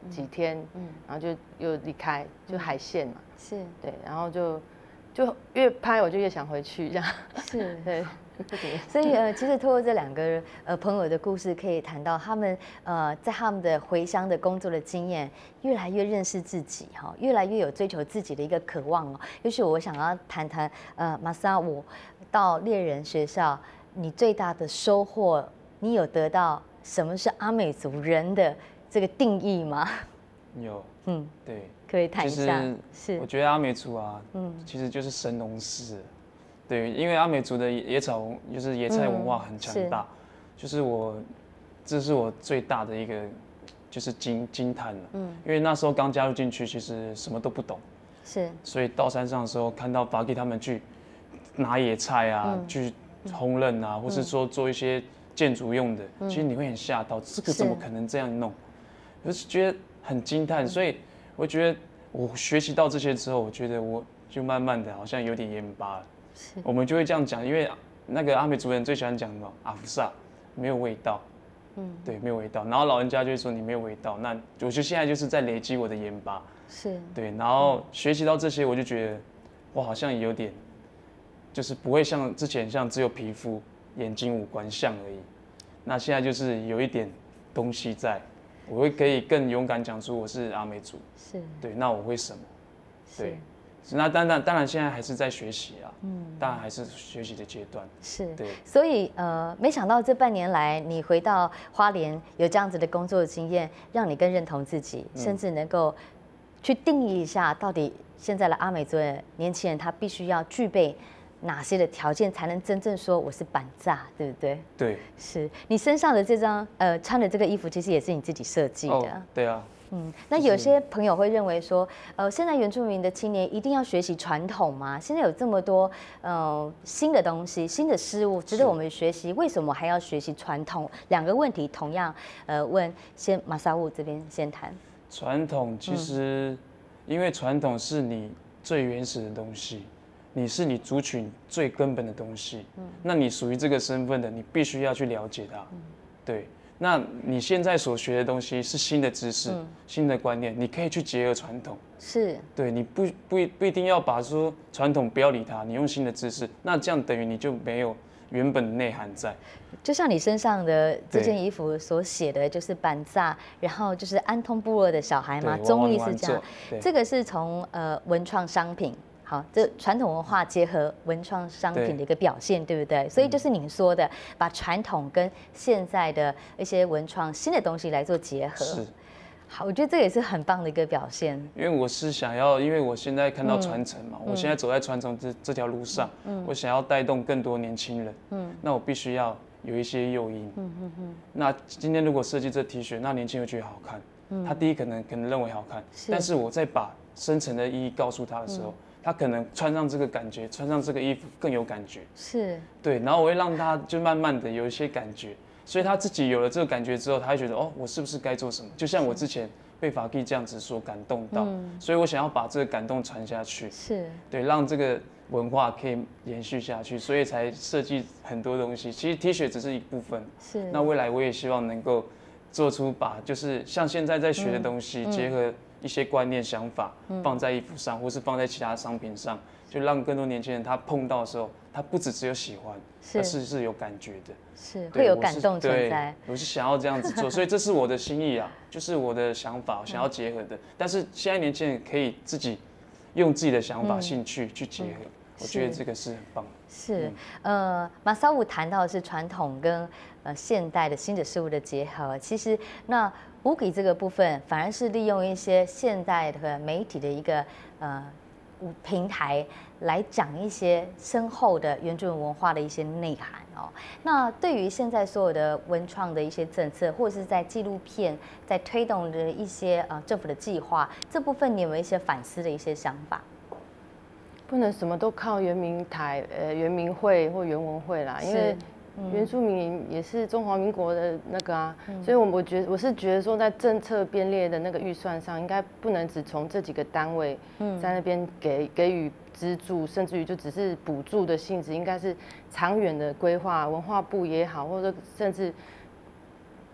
几天，嗯，然后就又离开，就海线嘛， 是对，然后就就越拍我就越想回去这样， 是对。 所以呃，其实透过这两个呃朋友的故事，可以谈到他们呃在他们的回乡的工作的经验，越来越认识自己哈，越来越有追求自己的一个渴望哦。也许我想要谈谈呃马萨，我到猎人学校，你最大的收获，你有得到什么是阿美族人的这个定义吗？ 有， 嗯， 对， 可以谈一下。 是，我觉得阿美族啊，嗯，其实就是神农氏。对，因为阿美族的野草就是野菜文化很强大，嗯、是就是我，这是我最大的一个就是惊惊叹了。嗯，因为那时候刚加入进去，其实什么都不懂， 是， 所以到山上的时候看到法基他们去拿野菜啊，嗯、去烹饪啊，嗯、或是说做一些建筑用的，嗯、其实你会很吓到，这个怎么可能这样弄？我就是觉得很惊叹，所以我觉得我学习到这些之后，我觉得我就慢慢的好像有点盐巴了。我们就会这样讲，因为那个阿美族人最喜欢讲什么阿福萨，没有味道，嗯，对，没有味道。然后老人家就会说你没有味道，那我就现在就是在累积我的盐巴， 是对。然后学习到这些，我就觉得我好像有点，就是不会像之前像只有皮肤、眼睛、五官像而已。那现在就是有一点东西在，我会可以更勇敢讲出我是阿美族， 是对。那我会什么？对。那当然，当然现在还是在学习啊，嗯，当然还是学习的阶段， 是， 对， 所以呃，没想到这半年来你回到花莲有这样子的工作经验，让你更认同自己，嗯、甚至能够去定义一下，到底现在的阿美族的年轻人他必须要具备哪些的条件，才能真正说我是板炸，对不对？ 对， 是你身上的这张呃穿的这个衣服，其实也是你自己设计的，哦、 对啊。 嗯，那有些朋友会认为说，呃，现在原住民的青年一定要学习传统吗？现在有这么多呃新的东西、新的事物值得我们学习，为什么还要学习传统？两个问题同样，呃，问先马萨乌这边先谈。 传统其实，嗯、因为传统是你最原始的东西，你是你族群最根本的东西，嗯，那你属于这个身份的，你必须要去了解它，嗯、对。那你现在所学的东西是新的知识、嗯、新的观念，你可以去结合传统， 是对，你不不不一定要把说传统不要理它，你用新的知识，那这样等于你就没有原本的内涵在。 就像你身上的这件衣服所写的就是板炸，然后就是安通部落的小孩嘛，中医是这样，这个是从呃文创商品。好，这传统文化结合文创商品的一个表现， 对, 对不对？所以就是您说的，把传统跟现在的一些文创新的东西来做结合。 是， 好，我觉得这也是很棒的一个表现。 因为我是想要，因为我现在看到传承嘛，嗯、我现在走在传承这这条路上，嗯、我想要带动更多年轻人，嗯，那我必须要有一些诱因。嗯嗯嗯。那今天如果设计这 T 恤，那年轻人觉得好看，嗯、他第一可能可能认为好看，是但是我在把深层的意义告诉他的时候。嗯他可能穿上这个感觉，穿上这个衣服更有感觉， 是对，然后我会让他就慢慢的有一些感觉，所以他自己有了这个感觉之后，他会觉得哦，我是不是该做什么？就像我之前被法基这样子所感动到，嗯、所以我想要把这个感动传下去， 是对，让这个文化可以延续下去，所以才设计很多东西。其实 T 恤只是一部分， 是那未来我也希望能够做出把就是像现在在学的东西、嗯、结合。一些观念想法放在衣服上，或是放在其他商品上，就让更多年轻人他碰到的时候，他不只只有喜欢，而是是有感觉的， 是会有感动存在。 我是想要这样子做，所以这是我的心意啊，就是我的想法，想要结合的。但是现在年轻人可以自己用自己的想法、嗯、兴趣去结合，嗯、我觉得这个是很棒的。 是，呃，马萨乌谈到的是传统跟呃现代的新的事物的结合，其实那。乌给这个部分反而是利用一些现代的媒体的一个呃平台来讲一些深厚的原住民文化的一些内涵哦。那对于现在所有的文创的一些政策，或者是在纪录片在推动的一些呃政府的计划，这部分你有没有一些反思的一些想法？ 不能什么都靠原民台、呃原民会或原文会啦，因为。原住民也是中华民国的那个啊，嗯、所以我我觉得我是觉得说，在政策编列的那个预算上，应该不能只从这几个单位在那边给给予资助，甚至于就只是补助的性质，应该是长远的规划。文化部也好，或者甚至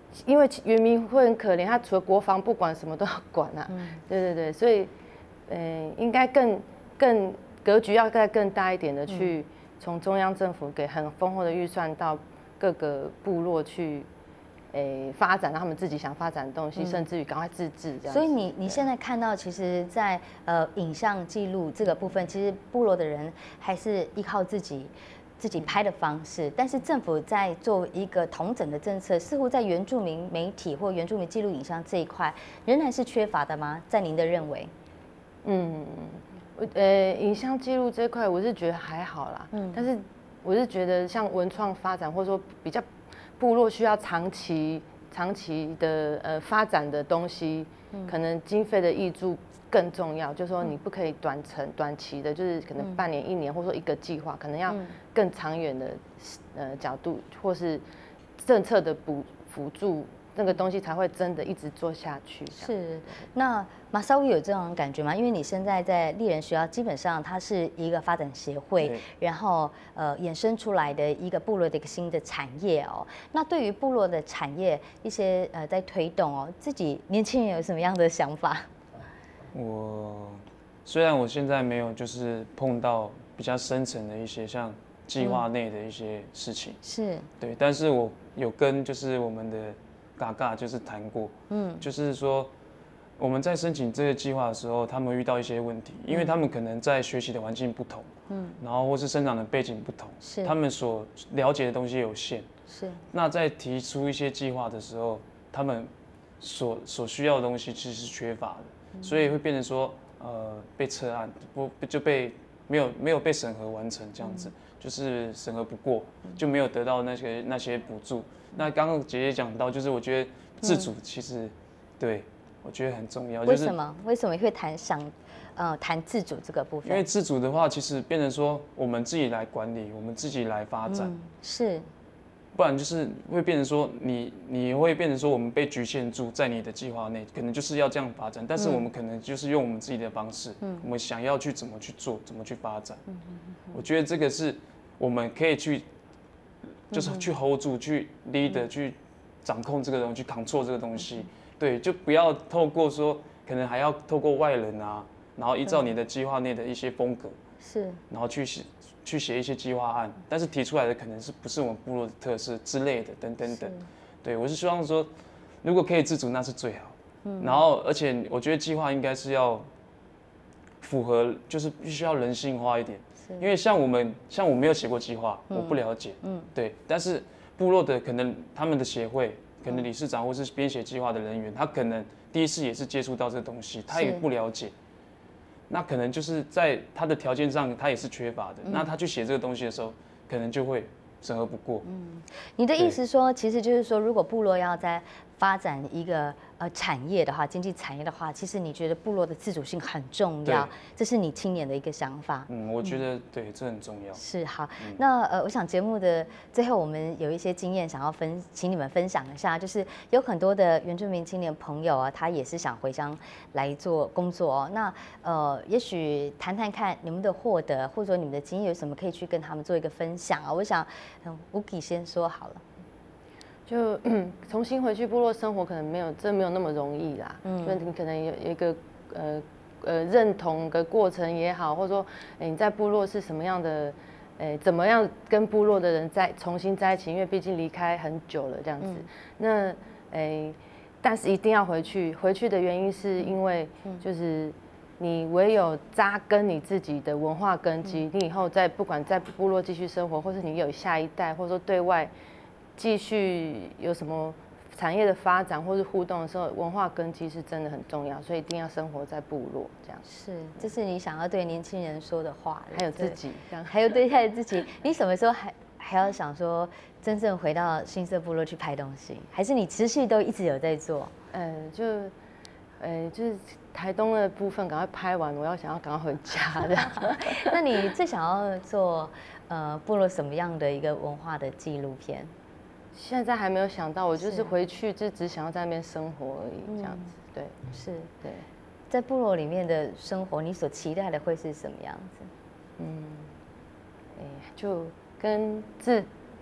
因为原民会很可怜，他除了国防不管，什么都要管啊。嗯、对对对，所以，呃，应该更更格局要再更大一点的去。嗯从中央政府给很丰厚的预算到各个部落去，诶发展让他们自己想发展的东西，嗯、甚至于赶快自治这样。 所以你你现在看到，其实在，在呃影像记录这个部分，其实部落的人还是依靠自己自己拍的方式，但是政府在做一个统整的政策，似乎在原住民媒体或原住民记录影像这一块仍然是缺乏的吗？在您的认为？ 嗯。呃，影像记录这块，我是觉得还好啦。嗯，但是我是觉得像文创发展，或者说比较部落需要长期、长期的呃发展的东西，嗯、可能经费的挹注更重要。就是说，你不可以短程、短期的，就是可能半年、一年，或者说一个计划，可能要更长远的呃角度，或是政策的补辅助。那个东西才会真的一直做下去。 是，那马绍有这种感觉吗？因为你现在在丽人学校，基本上它是一个发展协会，然后呃衍生出来的一个部落的一个新的产业哦。那对于部落的产业一些呃在推动哦，自己年轻人有什么样的想法？ 我虽然我现在没有就是碰到比较深层的一些像计划内的一些事情， 是对，但是我有跟就是我们的。嘎嘎就是谈过，嗯，就是说我们在申请这个计划的时候，他们遇到一些问题，因为他们可能在学习的环境不同，嗯，然后或是生长的背景不同，是他们所了解的东西有限， 是。那在提出一些计划的时候，他们所所需要的东西其实是缺乏的，嗯、所以会变成说，呃，被撤案不就被没有没有被审核完成这样子，嗯、就是审核不过，就没有得到那些那些补助。那刚刚姐姐讲到，就是我觉得自主其实，嗯、对我觉得很重要。 为什么？为什么会谈想，呃，谈自主这个部分？ 因为自主的话，其实变成说我们自己来管理，我们自己来发展，嗯、 是。 不然就是会变成说你你会变成说我们被局限住在你的计划内，可能就是要这样发展，但是我们可能就是用我们自己的方式，嗯、我们想要去怎么去做，怎么去发展。嗯、我觉得这个是我们可以去。就是去 hold 住，去 lead，去掌控这个东西，去 control 这个东西，对，就不要透过说，可能还要透过外人啊，然后依照你的计划内的一些风格， 是， 然后去写去写一些计划案，但是提出来的可能是不是我们部落的特色之类的，等等等，对我是希望说，如果可以自主，那是最好，嗯，然后而且我觉得计划应该是要符合，就是必须要人性化一点。因为像我们，像我没有写过计划，嗯、我不了解，嗯，对。但是部落的可能他们的协会，可能理事长或是编写计划的人员，他可能第一次也是接触到这个东西，他也不了解，那可能就是在他的条件上，他也是缺乏的。嗯、那他去写这个东西的时候，可能就会审核不过。 嗯，你的意思说，其实就是说，如果部落要在发展一个呃产业的话，经济产业的话，其实你觉得部落的自主性很重要，这是你青年的一个想法。 嗯，我觉得、嗯、对，这很重要。 是好，嗯、那呃，我想节目的最后，我们有一些经验想要分，请你们分享一下，就是有很多的原住民青年朋友啊，他也是想回乡来做工作哦。那呃，也许谈谈看你们的获得，或者说你们的经验有什么可以去跟他们做一个分享啊？我想，嗯，吴给先说好了。 就重新回去部落生活，可能没有，真没有那么容易啦。嗯，就你可能有一个呃呃认同的过程也好，或者说，欸、你在部落是什么样的，欸、怎么样跟部落的人再重新在一起？因为毕竟离开很久了这样子。嗯、那欸、但是一定要回去。回去的原因是因为，就是你唯有扎根你自己的文化根基，嗯、你以后在不管在部落继续生活，或是你有下一代，或者说对外。继续有什么产业的发展或是互动的时候，文化根基是真的很重要，所以一定要生活在部落这样。 是，这是你想要对年轻人说的话， 还有自己， 还有对待自己。你什么时候还还要想说真正回到新社部落去拍东西，还是你持续都一直有在做？ 呃，就呃就是台东的部分赶快拍完，我要想要赶快回家这样。 那你最想要做呃部落什么样的一个文化的纪录片？ 现在还没有想到，我就是回去就只想要在那边生活而已，这样子。对， 是，对，在部落里面的生活，你所期待的会是什么样子？ 嗯，哎，就跟自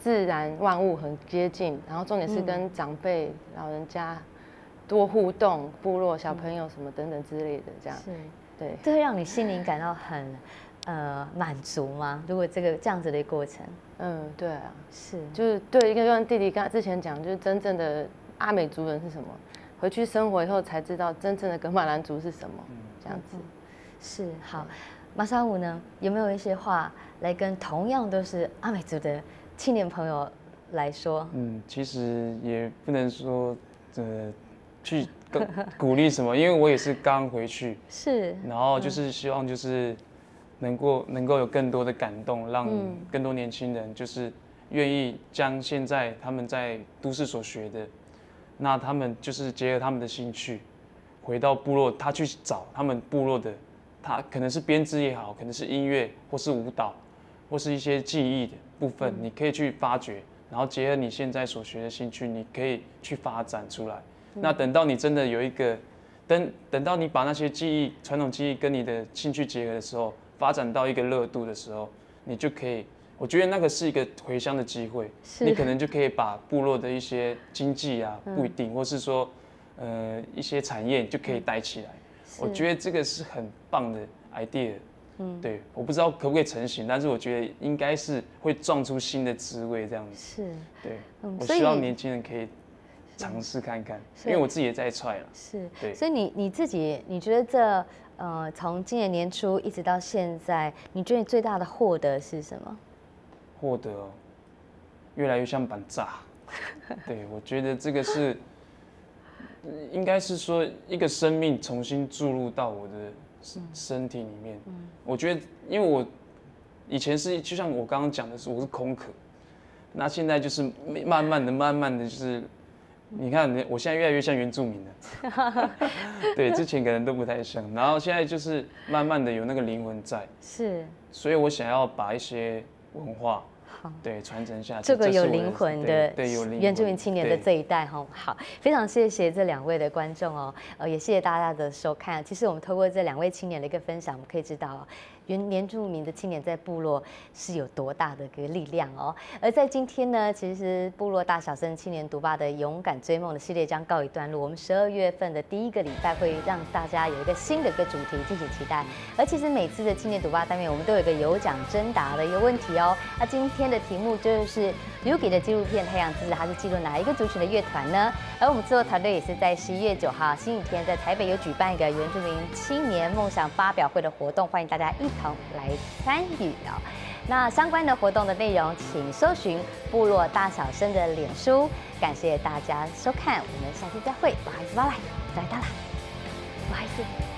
自然万物很接近，然后重点是跟长辈、老人家多互动，部落小朋友什么等等之类的，这样。 是， 对， 这会让你心灵感到很呃满足吗？如果这个这样子的过程， 嗯，对啊， 是， 就是对，一个就像弟弟刚之前讲，就是真正的阿美族人是什么，回去生活以后才知道真正的噶玛兰族是什么，这样子。 是，好，马萨五呢，有没有一些话来跟同样都是阿美族的青年朋友来说？ 嗯，其实也不能说呃去鼓励什么，因为我也是刚回去， 是， 然后就是希望就是能够能够有更多的感动，让更多年轻人就是愿意将现在他们在都市所学的，那他们就是结合他们的兴趣，回到部落，他去找他们部落的，他可能是编织也好，可能是音乐或是舞蹈，或是一些技艺的部分，你可以去发掘，然后结合你现在所学的兴趣，你可以去发展出来。那等到你真的有一个，等等到你把那些技艺、传统技艺跟你的兴趣结合的时候，发展到一个热度的时候，你就可以，我觉得那个是一个回乡的机会，你可能就可以把部落的一些经济啊，不一定，或是说，呃，一些产业就可以带起来。我觉得这个是很棒的 idea。嗯，对，我不知道可不可以成型，但是我觉得应该是会撞出新的滋味这样子。是，对，嗯、我希望年轻人可以尝试看看，因为我自己也在踹了。 是， 对， 所以你你自己，你觉得这呃，从今年年初一直到现在，你觉得你最大的获得是什么？ 获得哦，越来越像板炸。对，我觉得这个是，应该是说一个生命重新注入到我的身体里面。嗯，我觉得，因为我以前是就像我刚刚讲的是，我是空壳，那现在就是慢慢的、慢慢的，就是你看，我现在越来越像原住民了。对，之前可能都不太像，然后现在就是慢慢的有那个灵魂在。 是， 所以我想要把一些文化。对，传承下去。 这个有灵魂的对，有灵魂原住民青年的这一代哈，好，非常谢谢这两位的观众哦，呃，也谢谢大家的收看。其实我们透过这两位青年的一个分享，我们可以知道哦，原原住民的青年在部落是有多大的一个力量哦。而在今天呢，其实部落大小生青年独霸的勇敢追梦的系列将告一段落。我们十二月份的第一个礼拜会让大家有一个新的一个主题，敬请期待。而其实每次的青年独霸单元，我们都有一个有奖征答的一个问题哦。那今天的题目就是刘给的纪录片《太阳之子》，它是记录哪一个族群的乐团呢？而我们制作团队也是在十一月九号星期天在台北有举办一个原住民青年梦想发表会的活动，欢迎大家一同来参与哦。那相关的活动的内容，请搜寻部落大小生的脸书。感谢大家收看，我们下期再会。不好意思，巴来，再来到了，不好意思。